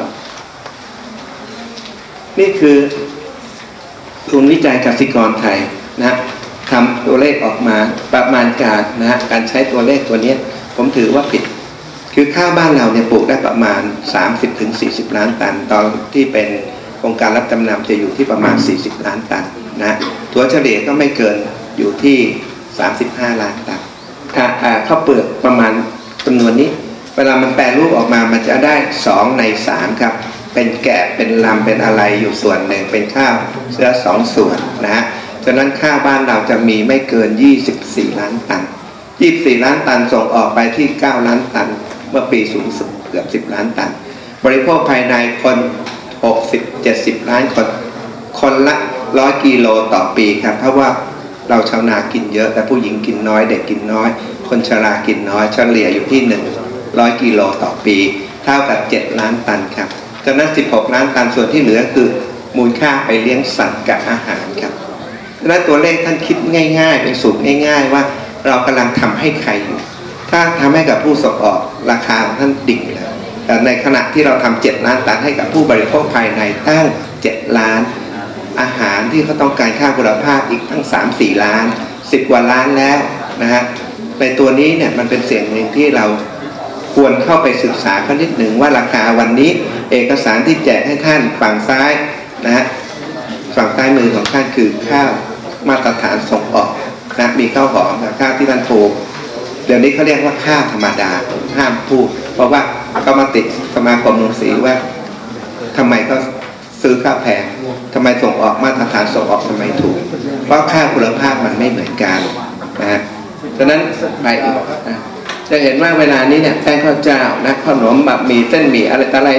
นี่คือศูนย์วิจัยกสิกรไทยนะทำตัวเลขออกมาประมาณการนะฮะการใช้ตัวเลขตัวนี้ผมถือว่าผิดคือข้าวบ้านเราเนี่ยปลูกได้ประมาณ สามสิบถึงสี่สิบ ล้านตันตอนที่เป็นโครงการรับจำนำจะอยู่ที่ประมาณสี่สิบล้านตันนะตัวเฉลี่ยก็ไม่เกินอยู่ที่สามสิบห้าล้านตันถ้าข้าวเปลือกประมาณจำนวนนี้เวลามันแปรรูปออกมามันจะได้สองในสามครับเป็นแกะเป็นลำเป็นอะไรอยู่ส่วนหนึ่งเป็นข้าวเสื้อสองส่วนนะฮะฉะนั้นข้าวบ้านเราจะมีไม่เกินยี่สิบสี่ล้านตันยี่สิบสี่ล้านตันส่งออกไปที่เก้าล้านตันเมื่อปีสูงสุดเกือบสิบล้านตันบริโภคภายในคนหกสิบ เจ็ดสิบล้านคนคนละร้อยกิโลต่อปีครับเพราะว่าเราชาวนากินเยอะแต่ผู้หญิงกินน้อยเด็กกินน้อยคนชรากินน้อยเฉลี่ยอยู่ที่หนึ่งร้อยกิโลต่อปีเท่ากับเจ็ดล้านตันครับจากนั้นสิบหกล้านตันส่วนที่เหลือคือมูลค่าไปเลี้ยงสัตว์กับอาหารครับดังนั้นตัวเลขท่านคิดง่ายๆเป็นสูตรง่ายๆว่าเรากำลังทำให้ใครอยู่ถ้าทำให้กับผู้ส่งออกราคาของท่านดิ่งแล้วแต่ในขณะที่เราทำเจ็ดล้านตันให้กับผู้บริโภคภายในตั้งเจ็ดล้านอาหารที่เขาต้องการค่าคุณภาพอีกตั้ง สามสี่ ล้านสิบกว่าล้านแล้วนะฮะในตัวนี้เนี่ยมันเป็นเสียงหนึ่งที่เราควรเข้าไปศึกษาเขานิดหนึ่งว่าราคาวันนี้เอกสารที่แจกให้ท่านฝั่งซ้ายนะฮะฝั่งซ้ายมือของท่านคือข้าวมาตรฐานส่งออกนะมีข้าวหอมกับข้าวที่ท่านปลูกเดี๋ยวนี้เขาเรียกว่าข้าวธรรมดาห้ามพูดเพราะว่าก็มาติดสมาคมโรงสีว่าทำไมก็ซื้อข้าวแพงทำไมส่งออกมาตรฐานส่งออกทำไมถูกเพราะข้าวคุณภาพมันไม่เหมือนกันนะฮะฉะนั้นไปอีกนะจะเห็นว่าเวลานี้เนี่ยแป้งข้าวเจ้านะขนมแบบหมี่เส้นหมี่อะไรต่ออะไรเนี่ย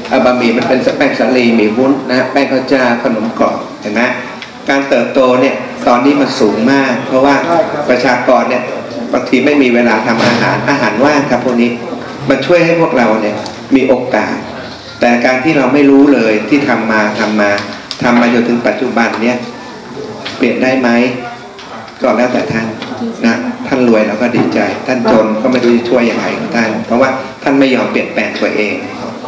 บะหมี่มันเป็นแป้งสาลีหมี่วุ้นนะแป้งข้าวเจ้าขนมกรอบเห็นไหมการเติบโตเนี่ยตอนนี้มันสูงมากเพราะว่าประชากรเนี่ยบางทีไม่มีเวลาทำอาหารอาหารว่างครับพวกนี้มันช่วยให้พวกเราเนี่ยมีโอกาสแต่การที่เราไม่รู้เลยที่ทำมาทำมาทำมาจนถึงปัจจุบันเนี่ยเปลี่ยนได้ไหมก็แล้วแต่ท่านนะท่านรวยเราก็ดีใจท่านจนก็ไม่รู้จะช่วยยังไงของท่านเพราะว่าท่านไม่ยอมเปลี่ยนแปลงตัวเอง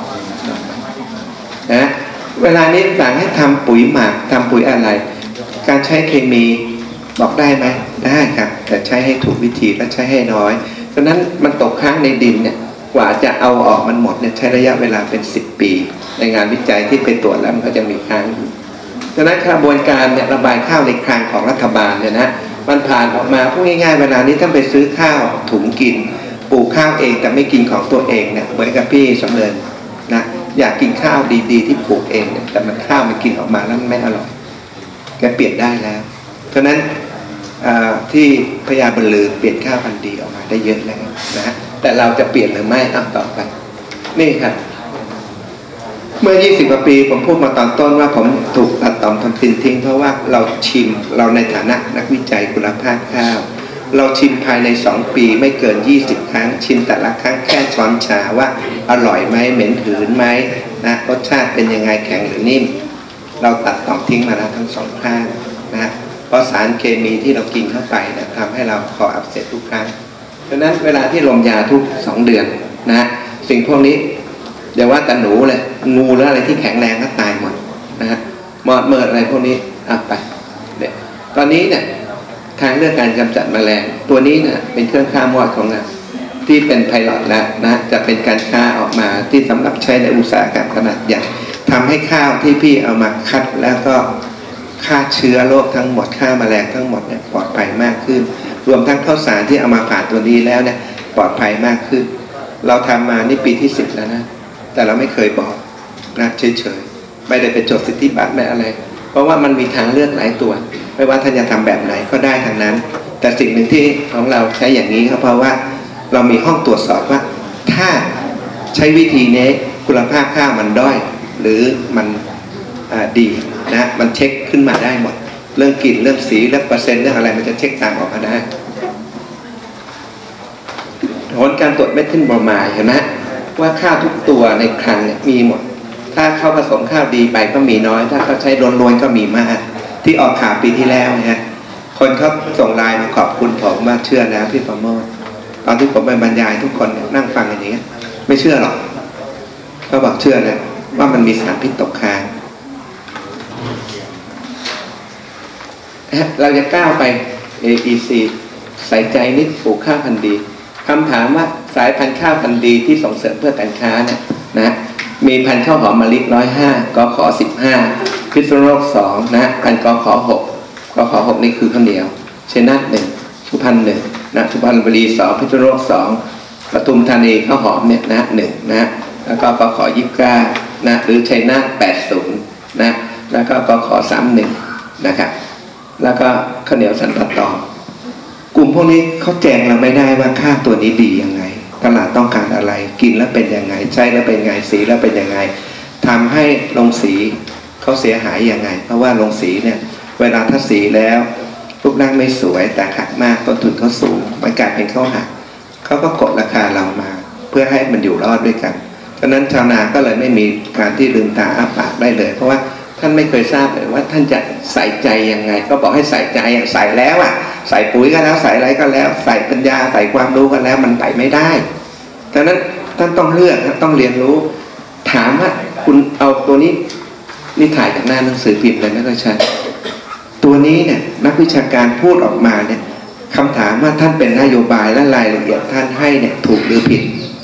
นะเวลานี้สั่งให้ทำปุ๋ยหมักทำปุ๋ยอะไรการใช้เคมีบอกได้ไหมได้ครับแต่ใช้ให้ถูกวิธีและใช้ให้น้อยฉะนั้นมันตกค้างในดินเนี่ยกว่าจะเอาออกมันหมดเนี่ยใช้ระยะเวลาเป็นสิบปีในงานวิจัยที่ไปตรวจแล้วมันก็จะมีค้างอยู่ฉะนั้นกระบวนการเนี่ยระบายข้าวในคลังของรัฐบาลเนี่ยนะมันผ่านออกมาพูดง่ายๆเวลานี้ท่านไปซื้อข้าวถุงกินปลูกข้าวเองแต่ไม่กินของตัวเองเนี่ยเหมือนกับพี่สำเริญนะอยากกินข้าวดีๆที่ปลูกเองเนี่ยแต่มันข้าวมันกินออกมาแล้วมันไม่อร่อยแกเปลี่ยนได้แล้วฉะนั้นที่พญาบรรลือเปลี่ยนข้าวพันธุ์ดีออกมาได้เยอะแล้วนะแต่เราจะเปลี่ยนหรือไม่เอาต่อไปนี่ครับเมื่อยี่สิบกว่าปีผมพูดมาตอนต้นว่าผมถูกตัดต่อมทำซินทิ้งเพราะว่าเราชิมเราในฐานะนักวิจัยคุณภาพข้าวเราชิมภายในสองปีไม่เกินยี่สิบครั้งชิมแต่ละครั้งแค่ช้อนชาว่าอร่อยไหมเหม็นหืนไหมนะรสชาติเป็นยังไงแข็งหรือนิ่มเราตัดต่อมทิ้งมาแล้วทั้งสองข้างนะเพราะสารเคมีที่เรากินเข้าไปนะทำให้เราคออักเสบทุกครั้งดังนั้นเวลาที่ลงยาทุกสองเดือนนะสิ่งพวกนี้เดี๋ยวว่าแต่หนูเลยงูหรืออะไรที่แข็งแรงก็ตายหมดนะฮะมอดเมิดอะไรพวกนี้อ่ะไปเดี๋ยวตอนนี้เนี่ยทางเรื่องการกำจัดแมลงตัวนี้เนี่ยเป็นเครื่องฆ่ามอดของเราที่เป็นไพลอตแล้วนะจะเป็นการฆ่าออกมาที่สำหรับใช้ในอุตสาหกรรมขนาดใหญ่ทำให้ข้าวที่พี่เอามาคัดแล้วก็ฆ่าเชื้อโรคทั้งหมดฆ่าแมลงทั้งหมดเนี่ยปลอดภัยมากขึ้นรวมทั้งข้าวสารที่เอามาผ่านตัวนี้แล้วเนี่ยปลอดภัยมากขึ้นเราทำมานี่ปีที่สิบแล้วนะแต่เราไม่เคยบอกนะเฉยๆไม่ได้ไปจดสิทธิบัตรไม่อะไรเพราะว่ามันมีทางเลือกหลายตัวไม่ว่าท่านจะทำแบบไหนก็ได้ทางนั้นแต่สิ่งหนึ่งที่ของเราใช้อย่างนี้ครับเพราะว่าเรามีห้องตรวจสอบว่าถ้าใช้วิธีนี้คุณภาพข้าวมันด้อยหรือมันดีนะมันเช็คขึ้นมาได้หมดเรื่องกลิ่นเรื่องสีเรื่องเปอร์เซ็นต์เรื่องอะไรมันจะเช็คตามออกมาได้ผลการตรวจเม็ดขึ้นบรมายเห็นไหมว่าข้าวทุกตัวในคลังเนี่ยมีหมดถ้าเขาผสมข้าวดีไปก็มีน้อยถ้าเขาใช้ล้วนๆก็มีมากที่ออกข่าวปีที่แล้วนะคนเขาส่งไลน์มาขอบคุณผมว่าเชื่อแล้วพี่ประโมทตอนที่ผมไปบรรยายทุกคนนั่งฟังอย่างนี้ไม่เชื่อหรอกเขาบอกเชื่อแล้วว่ามันมีสารพิษตกค้างเราจะก้าวไป เอ อี ซี ใส่ใจนิดปลูกข้าวพันธุ์ดีคำถามว่าสายพันธุ์ข้าวพันธุ์ดีที่ส่งเสริมเพื่อการค้าเนี่ยนะมีพันธุ์ข้าวหอมมะลิร้อยห้ากขอสิบห้าพิษณุโลกสองนะพันธุ์กขอหกกขอหกนี่คือข้าวเหนียวชัยนาทหนึ่งสุพรรณหนึ่งนะสุพรรณบุรีสองพิษณุโลกสองปทุมธานีข้าวหอมเนี่ยนะหนึ่งนะแล้วก็กขอยี่สิบเก้านะหรือชัยนาทแปดศูนย์นะแล้วก็กขอสามหนึ่งนะครับแล้วก็ข้าวเหนียวสันปะตองกลุ่มพวกนี้เขาแจ้งเราไม่ได้ว่าข้าวตัวนี้ดียังไงตลาดต้องการอะไรกินแล้วเป็นยังไงใช้แล้วเป็นยังไงสีแล้วเป็นยังไงทำให้โรงสีเขาเสียหายยังไงเพราะว่าโรงสีเนี่ยเวลาถ้าสีแล้วรูปร่างไม่สวยแต่หักมากต้นทุนเขาสูงมันกลายเป็นข้าวหักเขาก็กดราคาเรามาเพื่อให้มันอยู่รอดด้วยกันฉะนั้นชาวนาก็เลยไม่มีการที่ลืมตาอ้าปากได้เลยเพราะว่าท่านไม่เคยทราบเลยว่าท่านจะใส่ใจยังไงก็บอกให้ใส่ใจใส่แล้วอ่ะใส่ปุ๋ยก็แล้วใส่อะไรก็แล้วใส่ปัญญาใส่ความรู้กันแล้วมันไปไม่ได้ฉะนั้นท่านต้องเลือกต้องเรียนรู้ถามว่าคุณเอาตัวนี้นี่ถ่ายจากหน้าหนังสือพิมพ์เลยไม่ค่อยชัดตัวนี้เนี่ยนักวิชาการพูดออกมาเนี่ยคำถามว่าท่านเป็นนโยบายและรายละเอียดท่านให้เนี่ยถูกหรือผิด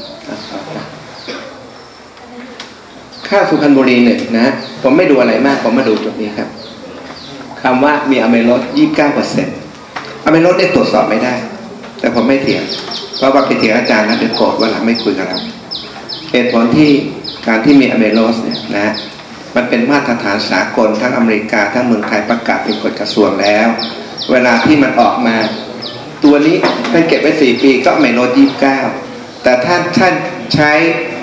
ข้าวสุพรรณบุรีหนึ่งนะผมไม่ดูอะไรมากผมมาดูจุดนี้ครับคำว่ามีอะเมโลส ยี่สิบเก้าเปอร์เซ็นต์ อะเมโลสได้ตรวจสอบไม่ได้แต่ผมไม่เถียงเพราะว่าไปเถียงอาจารย์แล้วเดี๋ยวโกรธว่าหลังไม่คุยกับเราเหตุผลที่การที่มีอะเมโลสเนี่ยนะมันเป็นมาตรฐานสากลทั้งอเมริกาทั้งเมืองไทยประกาศเป็นกฎกระทรวงแล้วเวลาที่มันออกมาตัวนี้ท่านเก็บไว้สี่ปีก็อะเมโลสยี่สิบเก้าแต่ท่านท่านใช้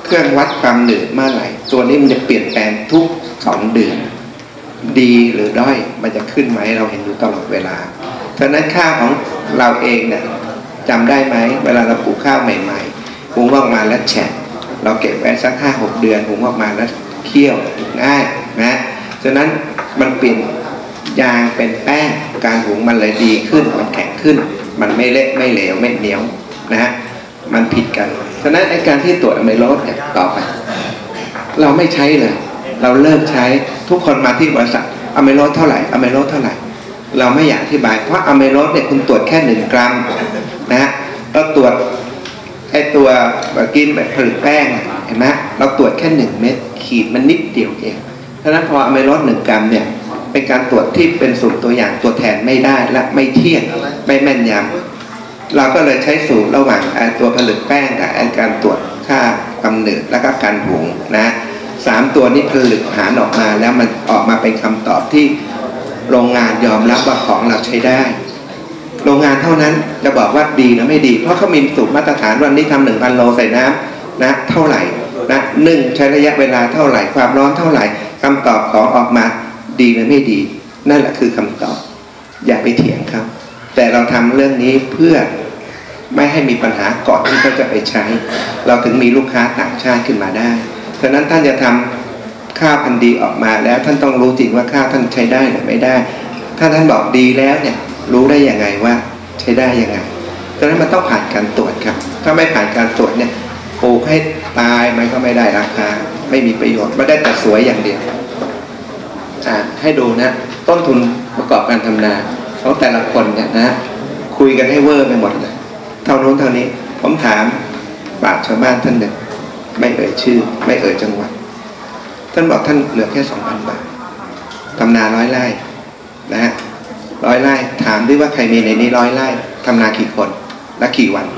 เครื่องวัดความหนืดเมื่อไหร่ตัวนี้มันจะเปลี่ยนแปลงทุกสองเดือนดีหรือด้อยมันจะขึ้นไหมเราเห็นอยู่ตลอดเวลาฉะนั้นข้าวของเราเองเนี่ยจำได้ไหมเวลาเราปลูกข้าวใหม่ๆหุงออกมาแล้วแฉะเราเก็บไว้สักห้าหกเดือนหุงออกมาแล้วเคี่ยวง่ายนะฉะนั้นมันเปลี่ยนยางเป็นแป้งการหุงมันเลยดีขึ้นมันแข็งขึ้นมันไม่เละไม่เหลวไม่เหนียวนะฮะมันผิดกันฉะนั้นในการที่ตรวจอะไมโลสเนี่ยต่อไปเราไม่ใช้เลยเราเลิกใช้ทุกคนมาที่บริษัทอะไมโลสเท่าไหร่อะไมโลสเท่าไหร่เราไม่อยากอธิบายเพราะอะไมโลสเนี่ยคุณตรวจแค่หนึ่งกรัมนะฮะเราตรวจไอตัวกินแบบผลิตแป้งเห็นไหมเราตรวจแค่หนึ่งเม็ดขีดมันนิดเดียวเองฉะนั้นพออะไมโลสหนึ่งกรัมเนี่ยเป็นการตรวจที่เป็นสูตรตัวอย่างตัวแทนไม่ได้และไม่เที่ยงไม่แม่นยำเราก็เลยใช้สูตรระหว่างตัวผลึกแป้งกับการตรวจค่ากำเนิดและก็การหุงนะสามตัวนี้ผลึกหารออกมาแล้วมันออกมาเป็นคำตอบที่โรงงานยอมรับว่าของเราใช้ได้โรงงานเท่านั้นจะบอกว่าดีหรือไม่ดีเพราะเขามีสูตรมาตรฐานวันนี้ทำหนึ่งพันโลใส่น้ำนะเท่าไหร่นะหนึ่งใช้ระยะเวลาเท่าไหร่ความร้อนเท่าไหร่คำตอบของออกมาดีหรือไม่ดีนั่นแหละคือคำตอบอย่าไปเถียงครับแต่เราทำเรื่องนี้เพื่อไม่ให้มีปัญหาก่อนที่เขาจะไปใช้เราถึงมีลูกค้าต่างชาติขึ้นมาได้ฉะนั้นท่านจะทำข้าวพันธุ์ดีออกมาแล้วท่านต้องรู้จริงว่าข้าวท่านใช้ได้หรือไม่ได้ถ้าท่านบอกดีแล้วเนี่ยรู้ได้ยังไงว่าใช้ได้ยังไงฉะนั้นมันต้องผ่านการตรวจครับถ้าไม่ผ่านการตรวจเนี่ยปลูกให้ตายมันก็ไม่ได้ราคาไม่มีประโยชน์ไม่ได้แต่สวยอย่างเดียวอ่าให้ดูนะต้นทุนประกอบการทำนาของแต่ละคนเนี่ยนะคุยกันให้เวอร์ไปหมดเลยเท่านู้นเท่านี้ผมถามปราชญ์ชาวบ้านท่านหนึ่งไม่เอ่ยชื่อไม่เอ่ยจังหวัดท่านบอกท่านเหลือแค่สองพันบาททำนาร้อยไร่นะฮะร้อยไร่ถามด้วยว่าใครมีในนี้ร้อยไร่ทำนากี่คนและกี่วัน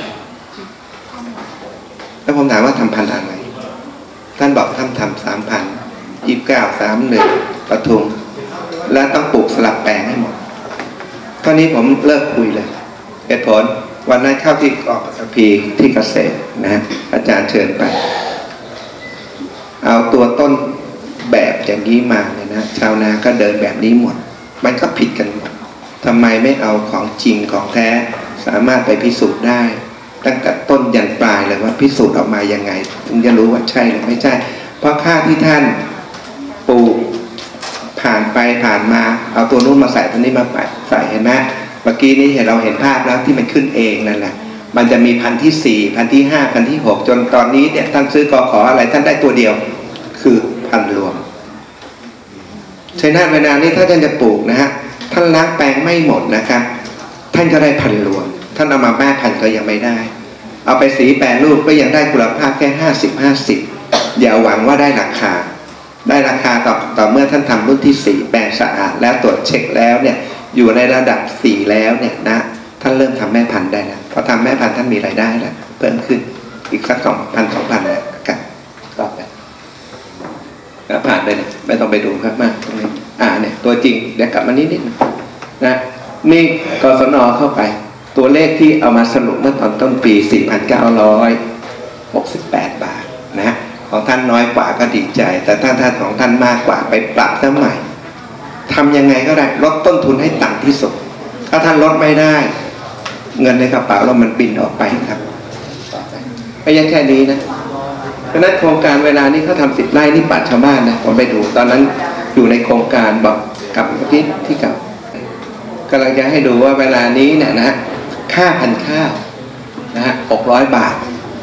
แล้วผมถามว่าทำพันธุ์อะไรท่านบอกท่านทำสามพันยี่สิบเก้าสามหนึ่งปทุมและต้องปลูกสลับแปลงให้หมดตอนนี้ผมเลิกคุยเลยเหตุผลวันนั้นเข้าที่ออกสพีที่เกษตรนะอาจารย์เชิญไปเอาตัวต้นแบบอย่างนี้มาเนี่ยนะชาวนาก็เดินแบบนี้หมดมันก็ผิดกันหมดทำไมไม่เอาของจริงของแท้สามารถไปพิสูจน์ได้ตั้งแต่ต้นยันปลายเลยว่าพิสูจน์ออกมายังไงถึงจะรู้ว่าใช่หรือไม่ใช่เพราะค่าที่ท่านปลูกผ่านไปผ่านมาเอาตัวนู้นมาใส่ตัวนี้มาใส่เห็นไหมเมื่อกี้นี้เห็นเราเห็นภาพแล้วที่มันขึ้นเองนั่นแหละมันจะมีพันที่สี่พันที่ห้าพันที่หกจนตอนนี้เนี่ยท่านซื้อกอขออะไรท่านได้ตัวเดียวคือพันรวมชัยนาทเวลานี้ถ้าท่านจะปลูกนะฮะท่านล้างแปลงไม่หมดนะครับท่านก็ได้พันรวมท่านเอามาแม่พันก็ยังไม่ได้เอาไปสีแปรรูปก็ยังได้คุณภาพแค่ห้าสิบห้าสิบอย่าหวังว่าได้ราคาได้ราคาต่อต่อเมื่อท่านทำรุ่นที่สี่แปลงสะอาดแล้วตรวจเช็คแล้วเนี่ยอยู่ในระดับสี่แล้วเนี่ยนะท่านเริ่มทำแม่พันธุ์ได้แล้วพอทำแม่พันธุ์ท่านมีรายได้แล้วเพิ่มขึ้นอีกสักสองพันสองพันแล้วกันต่อไปแล้วผ่านไปเนี่ยไม่ต้องไปดูครับมากตรงนี้อ่าเนี่ยตัวจริงเดี๋ยวกลับมานิดนิดนะนี่กศน.เข้าไปตัวเลขที่เอามาสรุปเมื่อตอนต้นปี สี่พันเก้าร้อยหกสิบแปด บาทนะของท่านน้อยกว่าก็ดีใจแต่ท่านท่านของท่านมากกว่าไปปรับซะใหม่ทำยังไงก็ได้ลดต้นทุนให้ต่ำที่สุดถ้าท่านลดไม่ได้เงินในกระเป๋าเรามันบินออกไปครับไม่ยังแค่นี้นะเพราะนั้นโครงการเวลานี้เขาทำสิบไร่นี่ปัดชาวบ้านนะผมไปดูตอนนั้นอยู่ในโครงการบอกกับที่ที่กับกำลังจะให้ดูว่าเวลานี้เนี่ยนะค่าพันข้าวนะฮะหกร้อยบาท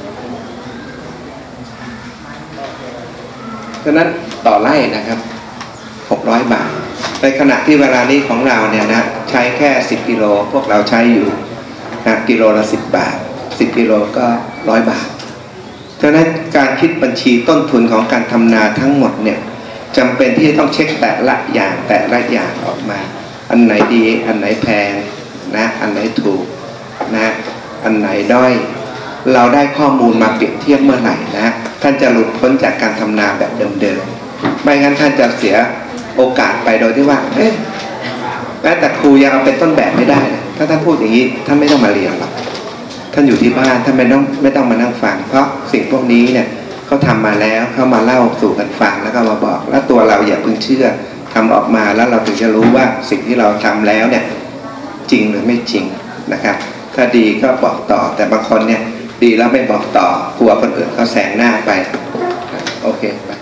ฉะนั้นต่อไร่นะครับหกร้อยบาทในขณะที่เวลานี้ของเราเนี่ยนะใช้แค่สิบกิโลพวกเราใช้อยู่นะกิโลละสิบบาทสิบกิโลก็ร้อยบาทฉะนั้นการคิดบัญชีต้นทุนของการทำนาทั้งหมดเนี่ยจำเป็นที่จะต้องเช็คแต่ละอย่างแต่ละอย่างออกมาอันไหนดีอันไหนแพงนะอันไหนถูกนะอันไหนด้อยเราได้ข้อมูลมาเปรียบเทียบเมื่อไหร่นะท่านจะหลุดพ้นจากการทำนาแบบเดิมๆไม่งั้นท่านจะเสียโอกาสไปโดยที่ว่าเอ๊ะแม้แต่ครูยังเอาเป็นต้นแบบไม่ได้นะถ้าท่านพูดอย่างนี้ท่านไม่ต้องมาเรียนหรอกท่านอยู่ที่บ้านท่านไม่ต้องไม่ต้องมานั่งฟังเพราะสิ่งพวกนี้เนี่ยเขาทำมาแล้วเขามาเล่าสู่กันฟังแล้วก็มาบอก แล้วตัวเราอย่าเพิ่งเชื่อทำออกมาแล้วเราถึงจะรู้ว่าสิ่งที่เราทำแล้วเนี่ยจริงหรือไม่จริงนะครับถ้าดีก็บอกต่อแต่บางคนเนี่ยดีแล้วไม่บอกต่อกลัวคนอื่นเขาแซงหน้าไปโอเคไป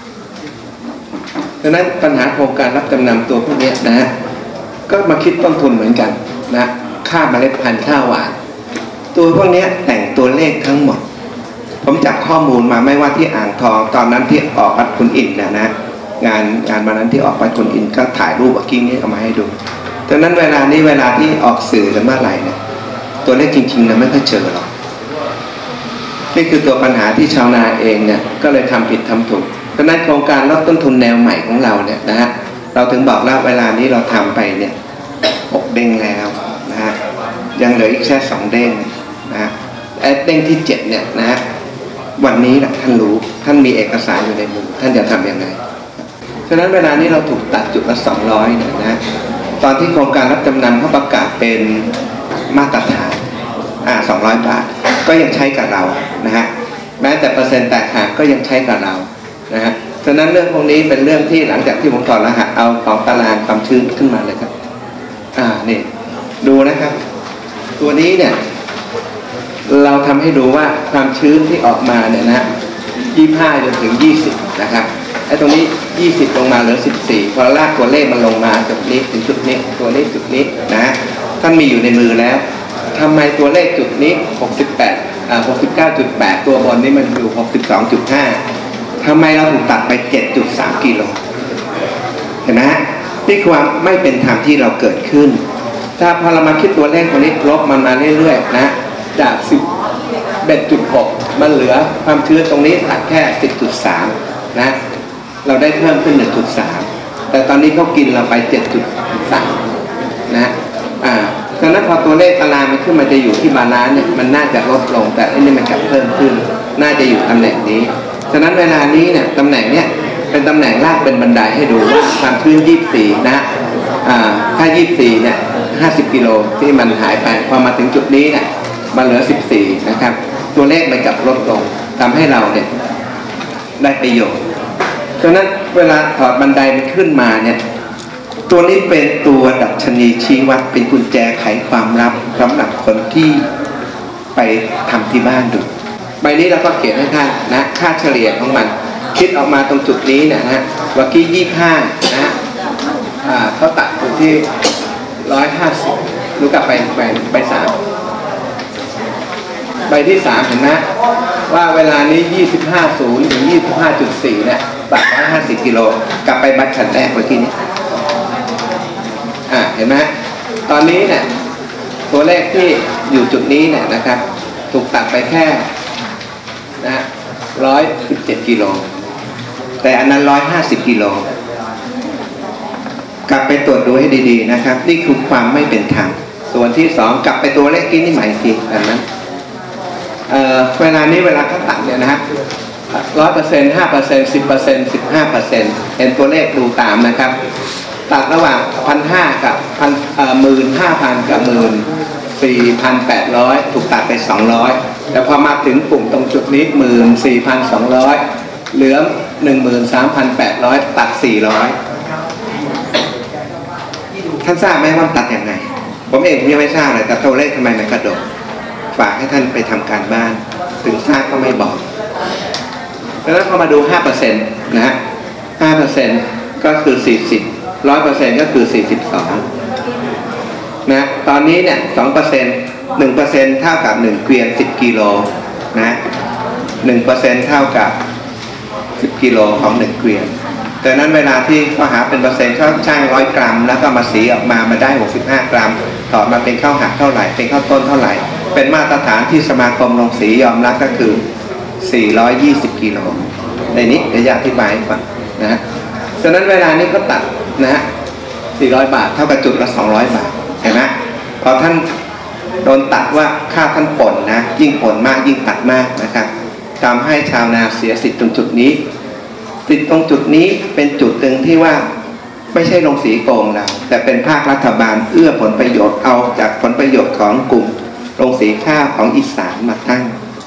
ดังนั้นปัญหาโครงการรับจำนำตัวพวกนี้นะฮะก็มาคิดต้นทุนเหมือนกันนะค่าเมล็ดพันธุ์ข้าวหวานตัวพวกนี้แต่งตัวเลขทั้งหมดผมจับข้อมูลมาไม่ว่าที่อ่างทองตอนนั้นที่ออกวัดคุณอินนะนะงานงานวันนั้นที่ออกวัดคุณอินก็ถ่ายรูปเมื่อกี้นี้เอามาให้ดูดังนั้นเวลานี้เวลาที่ออกสื่อหรือเมื่อไหร่เนี่ยตัวเลขจริงๆเนี่ยไม่ค่อยเจอหรอกนี่คือตัวปัญหาที่ชาวนาเองเนี่ยก็เลยทำผิดทำถูกดังนั้นโครงการลดต้นทุนแนวใหม่ของเราเนี่ยนะฮะเราถึงบอกแล้วเวลานี้เราทำไปเนี่ยหกเด้งแล้วนะฮะยังเหลืออีกแค่สองเด้งนะฮะไอ้เด้งที่เจ็ดเนี่ยนะฮะวันนี้นะท่านรู้ท่านมีเอกสารอยู่ในมือท่านจะทำยังไงฉะนั้นเวลานี้เราถูกตัดจุดละสองร้อยเนี่ยนะตอนที่โครงการรับจำนำเขาประกาศเป็นมาตรฐานอ่าสองร้อยบาทก็ยังใช้กับเรานะฮะแม้แต่เปอร์เซ็นต์แตกหักก็ยังใช้กับเรานะฮะฉะนั้นเรื่องพวกนี้เป็นเรื่องที่หลังจากที่ผมถอดรหัสเอาของตารางความชื้นขึ้นมาเลยครับอ่านี่ดูนะครับตัวนี้เนี่ยเราทำให้ดูว่าความชื้นที่ออกมาเนี่ยนะยี่สิบห้าจนถึงยี่สิบนะครับไอ้ตรงนี้ยี่สิบลงมาเหลือสิบสี่พอลากตัวเลขมันลงมาจุดนี้ถึงจุดนี้ตัวนี้จุดนี้นะท่านมีอยู่ในมือแล้วทำไมตัวเลขจุดนี้หกสิบแปดอ่า หกสิบเก้าจุดแปด ตัวบนนี้มันอยู่ หกสิบสองจุดห้า ทำไมเราถูกตัดไป เจ็ดจุดสาม กิโลเห็นไหมฮะนี่ความไม่เป็นธรรมที่เราเกิดขึ้นถ้าพอเรามาคิดตัวเลขตัวนี้ลบมันมาเรื่อยๆนะจาก สิบเอ็ดจุดหก มันเหลือความชื้นตรงนี้ตัดแค่ สิบจุดสาม นะเราได้เพิ่มขึ้น หนึ่งจุดสาม แต่ตอนนี้เขากินเราไป เจ็ดจุดสาม นะอ่าดังนั้นพอตัวเลขตารางมันขึ้นมาจะอยู่ที่บาลานซ์เนี่ยมันน่าจะลดลงแต่อันนี้มันกลับเพิ่มขึ้นน่าจะอยู่ตำแหน่งนี้ฉะนั้นเวลานี้เนี่ยตำแหน่งเนี้ยเป็นตำแหน่งลากเป็นบันไดให้ดูว่าความชื้นยี่สิบสี่นะอ่าถ้ายี่สิบสี่เนี่ยห้าสิบกิโลที่มันหายไปพอมาถึงจุดนี้เนี่ยมันเหลือสิบสี่นะครับตัวเลขมันกลับลดลงทำให้เราเนี่ยได้ประโยชน์ฉะนั้นเวลาถอดบันไดมันขึ้นมาเนี่ยตัวนี้เป็นตัวดัชนีชี้วัดเป็นกุญแจไขความลับสำหรับคนที่ไปทำที่บ้านดูใบนี้เราก็เขียนให้ท่านนะค่าเฉลี่ยของมันคิดออกมาตรงจุดนี้นะฮะเมื่อกี้ยี่สิบห้านะฮะอ่าเขาตัดอยู่ที่ร้อยห้าสิบดูกลับไปใบใบสามใบที่สามเห็นไหมว่าเวลานี้ยี่สิบห้าศูนย์ถึงยี่สิบห้าจุดสี่เนี่ยตัดร้อยห้าสิบกิโลกลับไปบัตรขันแรกเมื่อกี้นี้อ่าเห็นไหมตอนนี้เนี่ยตัวเลขที่อยู่จุดนี้เนี่ยนะครับถูกตัดไปแค่นะร้อยสิบเจ็ดกิโลแต่อันนั้นร้อยห้าสิบกิโลกลับไปตรวจดูให้ดีๆนะครับนี่คือความไม่เป็นธรรมส่วนที่สองกลับไปตัวเลขกินนี่ใหม่ทีอันนั้นเอ่อเวลานี้เวลาเขาตัดเนี่ยนะฮะร้อยเปอร์เซ็นต์ห้าเปอร์เซ็นต์สิบเปอร์เซ็นต์สิบห้าเปอร์เซ็นต์เห็นตัวเลขดูตามนะครับตัดระหว่างพันห้ากับพันเอ่อหมื่นห้าพันกับหมื่นสี่พันแปดร้อยถูกตัดไปสองร้อยแต่พอมาถึงปุ่มตรงจุดนี้หมื่นสี่พันสองร้อยเหลือหนึ่งหมื่นสามพันแปดร้อยตัดสี่ร้อยท่านทราบไหมว่าตัดยังไงผมเองผมยังไม่ทราบเลยแต่ตัวเลขทำไมมันกระโดดฝากให้ท่านไปทำการบ้านถึงทราบก็ไม่บอกแล้วพอมาดู ห้าเปอร์เซ็นต์ นะฮะ ห้าเปอร์เซ็นต์ ก็คือสี่สิบ ร้อยเปอร์เซ็นต์ ก็คือสี่สิบสองนะตอนนี้เนี่ย สองเปอร์เซ็นต์ หนึ่งเปอร์เซ็นต์ เท่ากับหนึ่งเกวียนสิบกิโลนะ หนึ่งเปอร์เซ็นต์ เท่ากับสิบกิโลของหนึ่งเกวียนแต่นั้นเวลาที่เขาหาเป็นเปอร์เซ็นต์เขาช่างร้อยกรัมแล้วก็มาสีออกมามาได้หกสิบห้ากรัมต่อมาเป็นข้าวหักเท่าไหร่เป็นข้าวต้นเท่าไหร่เป็นมาตรฐานที่สมาคมโรงสียอมรับก็คือสี่ร้อยยี่สิบกิโลในนี้เดี๋ยวจะอธิบายให้ฟังนะฮะฉะนั้นเวลานี้เขาตัดนะฮะสี่ร้อยบาทเท่ากับจุดละสองร้อยบาทเห็นไหมพอท่านโดนตัดว่าค่าท่านป่นนะยิ่งป่นมากยิ่งตัดมากนะครับทำให้ชาวนาเสียสิทธิ์ตรงจุดนี้สิทธิ์ตรงจุดนี้เป็นจุดหนึ่งที่ว่าไม่ใช่โรงสีโกงเราแต่เป็นภาครัฐบาลเอื้อผลประโยชน์เอาจากผลประโยชน์ของกลุ่มโรงสีข้าวของอีสานมาตั้ง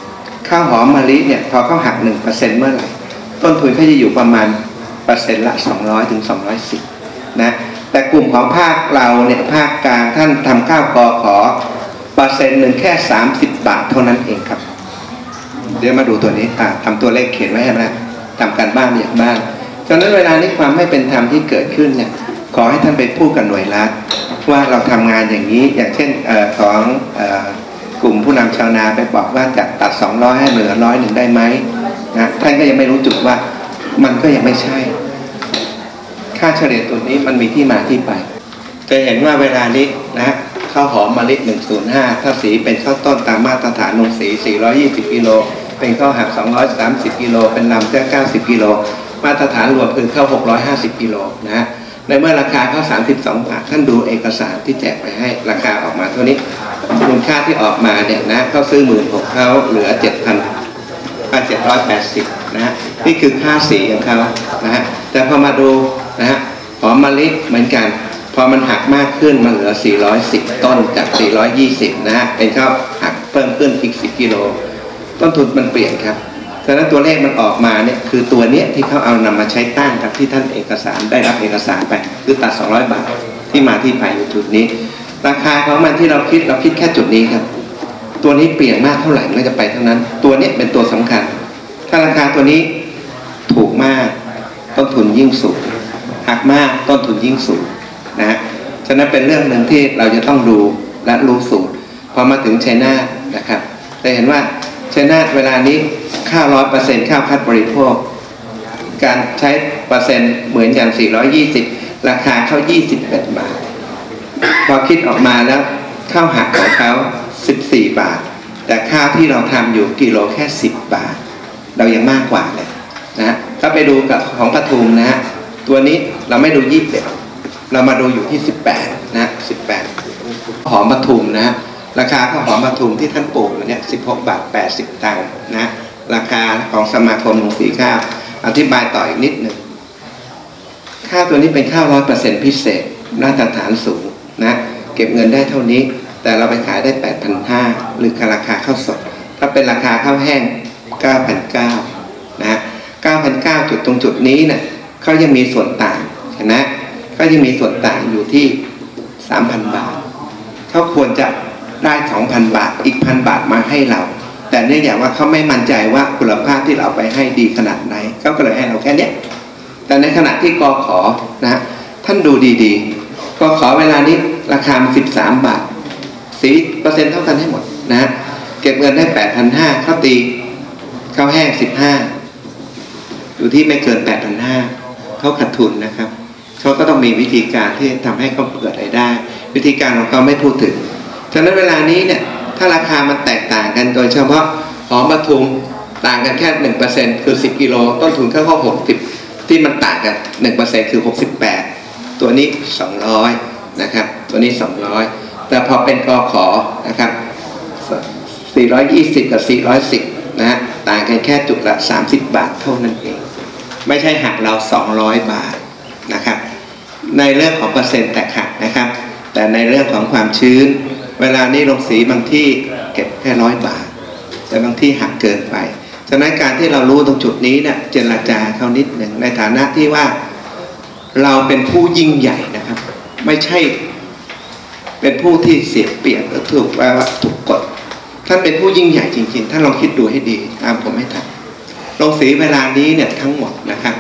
ข้าวหอมมะลิเนี่ยพอเขาหักหนึ่งเปอร์เซ็นต์เมื่อไหร่ต้นทุนเขาจะอยู่ประมาณเปอร์เซ็นต์ละสองร้อยถึงสองร้อยสิบนะแต่กลุ่มของภาคเราเนี่ยภาคกลางท่านทำข้าวกอขอเปอร์เซ็นต์หนึ่งแค่สามสิบบาทเท่านั้นเองครับเดี๋ยวมาดูตัวนี้อ่าทำตัวเลขเขียนไว้ให้นะทำการบ้านอย่างบ้านฉะนั้นเวลานี้ความไม่เป็นธรรมที่เกิดขึ้นเนี่ยขอให้ท่านไปพูดกับหน่วยรัฐว่าเราทำงานอย่างนี้อย่างเช่นเอ่อของเอ่อกลุ่มผู้นำชาวนาไปบอกว่าจะตัดสองร้อยให้เหลือร้อยหนึ่งได้ไหมนะท่านก็ยังไม่รู้จุดว่ามันก็ยังไม่ใช่ค่าเฉลี่ยตัวนี้มันมีที่มาที่ไปจะเห็นว่าเวลานี้นะข้าวหอมมะลิหนึ่งศูนย์ห้าถ้าสีเป็นข้าวต้นตามมาตรฐานลงสีสี่ร้อยยี่สิบกิโลเป็นข้าวหักสองร้อยสามสิบกิโลเป็นลำแค่เก้าสิบกิโลมาตรฐานรวมคือข้าวหกร้อยห้าสิบกิโลนะในเมื่อราคาข้าวสามสิบสองบาทท่านดูเอกสารที่แจกไปให้ราคาออกมาเท่านี้มูลค่าที่ออกมาเนี่ยนะเขาซื้อหมื่นหกเขาเหลือเจ็ดพันเจ็ดร้อยแปดสิบนะฮะนี่คือค่าสีของเขานะฮะแต่พอมาดูนะฮะหอมมะลิเหมือนกันพอมันหักมากขึ้นมันเหลือสี่ร้อยสิบต้นจากสี่ร้อยยี่สิบนะฮะเป็นข้าวหักเพิ่มขึ้นอีกสิบกิโลต้นทุนมันเปลี่ยนครับฉะนั้นตัวเลขมันออกมาเนี่ยคือตัวเนี้ยที่เขาเอานำมาใช้ตั้งกับที่ท่านเอกสารได้รับเอกสารไปคือตัดสองร้อยบาทที่มาที่ไปอยู่จุดนี้ราคาของมันที่เราคิดเราคิดแค่จุดนี้ครับตัวนี้เปลี่ยนมากเท่าไหร่มันจะไปเท่านั้นตัวนี้เป็นตัวสำคัญถ้าราคาตัวนี้ถูกมากต้นทุนยิ่งสูงหักมากต้นทุนยิ่งสูงนะฮะฉะนั้นเป็นเรื่องหนึ่งที่เราจะต้องดูและรู้สูตรพอมาถึงชัยนาทนะครับจะเห็นว่าชัยนาทเวลานี้ข้าวร้อยเปอร์เซ็นต์ข้าวคัดบริโภคการใช้เปอร์เซ็นต์เหมือนอย่างสี่ร้อยยี่สิบราคาข้าวยี่สิบเอ็ดบาทพอคิดออกมาแล้วข้าวหักของเขาสิบสี่บาทแต่ข้าวที่เราทำอยู่กิโลแค่สิบบาทเรายังมากกว่าเลยนะถ้าไปดูกับของปทุมนะฮะตัวนี้เราไม่ดูยี่สิบเอ็ดเรามาดูอยู่ที่สิบแปดนะสิบแปดหอมปทุมนะราคาข้าวหอมปทุมที่ท่านปลูกเนี่ยสิบหกบาทแปดสิบตังค์นะราคาของสมาคมโรงสีข้าวอธิบายต่ออีกนิดหนึ่งข้าวตัวนี้เป็นข้าวร้อยเปอร์เซ็นต์พิเศษมาตรฐานสูงนะเก็บเงินได้เท่านี้แต่เราไปขายได้ แปดพันห้าร้อย หรือราคาข้าวสดถ้าเป็นราคาข้าวแห้ง เก้าพันเก้าร้อย นะ เก้าพันเก้าร้อย จุดตรงจุดนี้เนี่ยเขายังมีส่วนต่างนะก็ยังมีส่วนต่างอยู่ที่ สามพัน บาทเขาควรจะได้ สองพัน บาทอีก หนึ่งพัน บาทมาให้เราแต่เนื่องจากว่าเขาไม่มั่นใจว่าคุณภาพที่เราไปให้ดีขนาดไหนเขาก็เลยให้เราแค่นี้แต่ในขณะที่กขนะท่านดูดีๆกขเวลานี้ราคาสิบสามบาทสีเปอร์เซ็นต์เท่ากันให้หมดนะฮะเก็บเงินได้ แปดพันห้าร้อย เขาตีข้าวแห้งสิบห้าอยู่ที่ไม่เกิน แปดพันห้าร้อย เขาขาดทุนนะครับเขาก็ต้องมีวิธีการที่ทำให้เขาเกิดรายได้วิธีการของเขาไม่พูดถึงฉะนั้นเวลานี้เนี่ยถ้าราคามันแตกต่างกันโดยเฉพาะหอมปทุมต่างกันแค่ หนึ่งเปอร์เซ็นต์ คือสิบกิโลต้นทุนเขาก็หกสิบที่มันต่างกัน หนึ่งเปอร์เซ็นต์ คือหกสิบแปดตัวนี้สองร้อยนะครับตัวนี้สองร้อยแต่พอเป็นกขนะครับสี่ร้อยยี่สิบกับสี่ร้อยสิบนะฮะต่างกันแค่จุดละสามสิบบาทเท่านั้นเองไม่ใช่หักเราสองร้อยบาทนะครับในเรื่องของเปอร์เซ็นต์แตกหักนะครับแต่ในเรื่องของความชื้นเวลานี้โรงสีบางที่เก็บแค่ร้อยบาทแต่บางที่หักเกินไปฉะนั้นการที่เรารู้ตรงจุดนี้เนี่ยเจรจาเขานิดหนึ่งในฐานะที่ว่าเราเป็นผู้ยิ่งใหญ่นะครับไม่ใช่เป็นผู้ที่เสียเปรียบหรือถูกว่าถูกกดท่านเป็นผู้ยิ่งใหญ่จริงๆท่านลองคิดดูให้ดีตามผมให้ทันโรงสีเวลานี้เนี่ยทั้งหมดนะครับ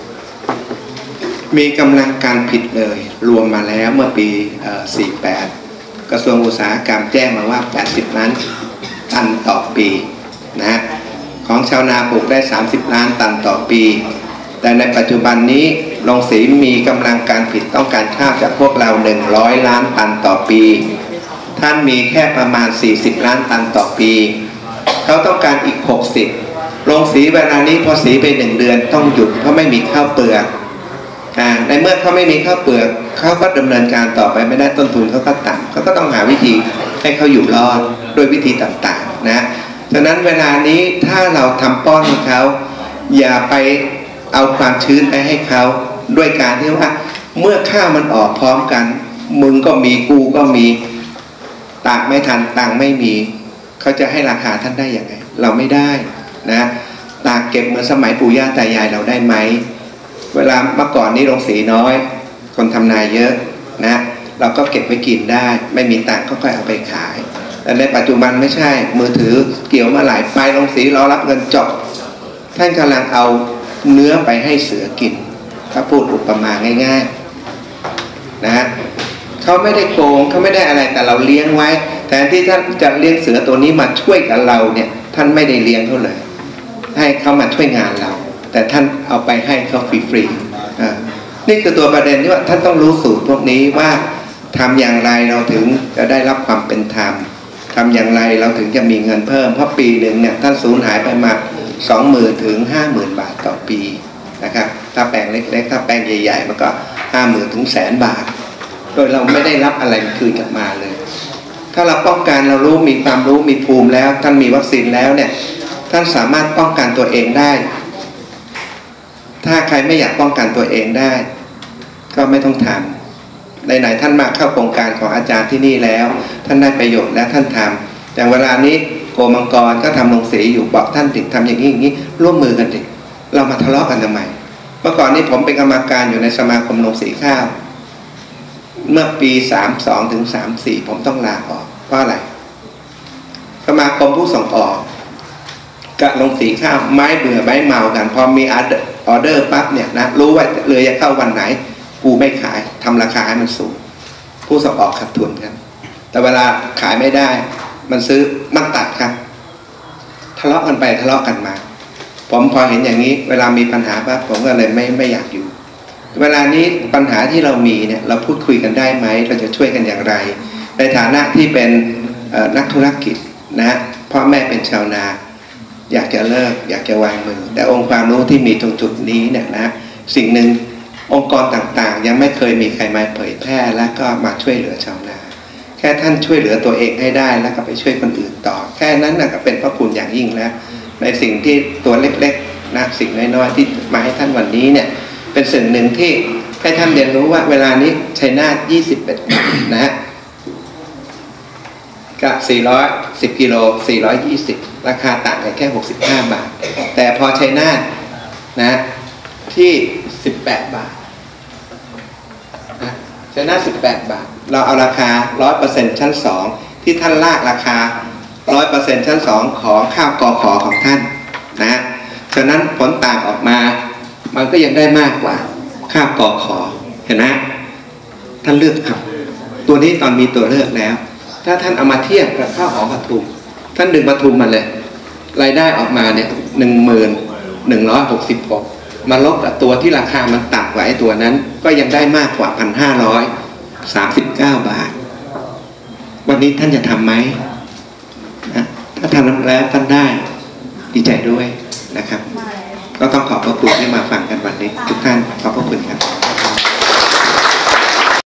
มีกำลังการผลิตเลยรวมมาแล้วเมื่อปีสี่สิบแปดกระทรวงอุตสาหกรรมแจ้งมาว่าแปดสิบล้านตันต่อปีนะฮะของชาวนาปลูกได้สามสิบล้านตันต่อปีแต่ในปัจจุบันนี้โรงสีมีกำลังการผลิตต้องการข้าวจากพวกเราหนึ่งร้อยล้านตันต่อปีท่านมีแค่ประมาณสี่สิบล้านตันต่อปีเขาต้องการอีกหกสิบโรงสีเวลานี้พอสีไปหนึ่งเดือนต้องหยุดเพราะไม่มีข้าวเปลือกในเมื่อเขาไม่มีข้าวเปลือกเขาก็ดำเนินการต่อไปไม่ได้ต้นทุนเขาก็ต่ำเขาก็ต้องหาวิธีให้เขาอยู่รอดโดยวิธีต่างๆนะฉะนั้นเวลานี้ถ้าเราทำป้อนให้เขาอย่าไปเอาความชื้นไปให้เขาด้วยการที่ว่าเมื่อข้าวมันออกพร้อมกันมึงก็มีกูก็มีตากไม่ทันตังไม่มีเขาจะให้ราคาท่านได้อย่างไรเราไม่ได้นะตากเก็บเหมือนสมัยปู่ย่าตายายเราได้ไหมเวลาเมื่อก่อนนี้โรงสีน้อยคนทำนาเยอะนะเราก็เก็บไว้กินได้ไม่มีตังค์ก็ค่อยเอาไปขายแต่ในปัจจุบันไม่ใช่มือถือเกี่ยวมาหลายไปโรงสีรอรับเงินจบท่านกำลังเอาเนื้อไปให้เสือกินถ้าพูดอุปมาง่ายๆนะเขาไม่ได้โกงเขาไม่ได้อะไรแต่เราเลี้ยงไว้แทนที่ท่านจะเลี้ยงเสือตัวนี้มาช่วยกับเราเนี่ยท่านไม่ได้เลี้ยงเขาเลยให้เขามาช่วยงานเราแต่ท่านเอาไปให้เขาฟรีๆนี่คือตัวประเด็นที่ว่าท่านต้องรู้สูตรพวกนี้ว่าทำอย่างไรเราถึงจะได้รับความเป็นธรรมทำอย่างไรเราถึงจะมีเงินเพิ่มเพราะปีหนึ่งเนี่ยท่านสูญหายไปมาสองหมื่นถึงห้าหมื่นบาทต่อปีนะครับถ้าแปลงเล็กๆถ้าแปลงใหญ่ๆมันก็ห้าหมื่นถึงแสนบาทโดยเราไม่ได้รับอะไรคืนกลับมาเลยถ้าเราป้องกันเรารู้มีความรู้มีภูมิแล้วท่านมีวัคซีนแล้วเนี่ยท่านสามารถป้องกันตัวเองได้ถ้าใครไม่อยากป้องกันตัวเองได้ก็ไม่ต้องทำไหนๆท่านมาเข้าโครงการของอาจารย์ที่นี่แล้วท่านได้ประโยชน์และท่านทำอย่างเวลานี้โกมังกรก็ทำโรงสีอยู่บอกท่านถึงทำอย่างนี้อย่างนี้ร่วมมือกันดิเรามาทะเลาะกันทำไมเมื่อก่อนนี้ผมเป็นกรรมการอยู่ในสมาคมโรงสีข้าวเมื่อปีสามสองถึงสามสี่ผมต้องลาออกเพราะอะไรสมาคมผู้ส่งออกกับโรงสีข้าวไม้เบื่อไม้เมากันพอมีออเดอร์ปั๊บเนี่ยนะรู้ว่าเรือจะเข้าวันไหนกูไม่ขายทำราคาให้มันสูงผู้ส่งออกขาดทุนครับแต่เวลาขายไม่ได้มันซื้อมันตัดครับทะเลาะกันไปทะเลาะกันมาผมพอเห็นอย่างนี้เวลามีปัญหาปั๊บผมก็เลยไม่ไม่อยากอยู่เวลานี้ปัญหาที่เรามีเนี่ยเราพูดคุยกันได้ไหมเราจะช่วยกันอย่างไรในฐานะที่เป็นนักธุรกิจนะพ่อแม่เป็นชาวนาอยากจะเลิกอยากจะวางมือแต่องค์ความรู้ที่มีตรงจุดนี้เนี่ยนะสิ่งหนึ่งองค์กรต่างๆยังไม่เคยมีใครมาเผยแพร่และก็มาช่วยเหลือชาวนาแค่ท่านช่วยเหลือตัวเองให้ได้แล้วก็ไปช่วยคนอื่นต่อแค่นั้นนะก็เป็นพระคุณอย่างยิ่งแล้วในสิ่งที่ตัวเล็กๆนะสิ่งน้อยๆที่มาให้ท่านวันนี้เนี่ยเป็นสิ่งหนึ่งที่ให้ท่านเรียนรู้ว่าเวลานี้ชัยนาทยี่สิบเอ็ดนะฮะกับสี่ร้อยสิบกิโลสี่ร้อยยี่สิบราคาต่างกันแค่หกสิบห้าบาทแต่พอชัยนาทนะที่สิบแปดบาทนะชัยนาทสิบแปดบาทเราเอาราคา ร้อยเปอร์เซ็นต์ ชั้นสองที่ท่านลากราคา ร้อยเปอร์เซ็นต์ ชั้นสองของข้าวกขอของท่านนะฉะนั้นผลต่างออกมามันก็ยังได้มากกว่าข้าวกขอเห็นไหมท่านเลือกครับตัวนี้ตอนมีตัวเลือกแล้วถ้าท่านเอามาเทียบกับข้าวหอมปทุมท่านดึงปทุมมาเลยรายได้ออกมาเนี่ยหนึ่งหมื่นหนึ่งร้อยหกสิบหกมาลบกับตัวที่ราคามันต่ำกว่าไอ้ตัวนั้นก็ยังได้มากกว่าพันห้าร้อยสามสิบเก้าบาทวันนี้ท่านจะทำไหมนะถ้าทำแล้วท่านได้ดีใจด้วยนะครับก็ต้องขอบพระคุณที่มาฟังกันวันนี้ทุกท่านขอบพระคุณครับ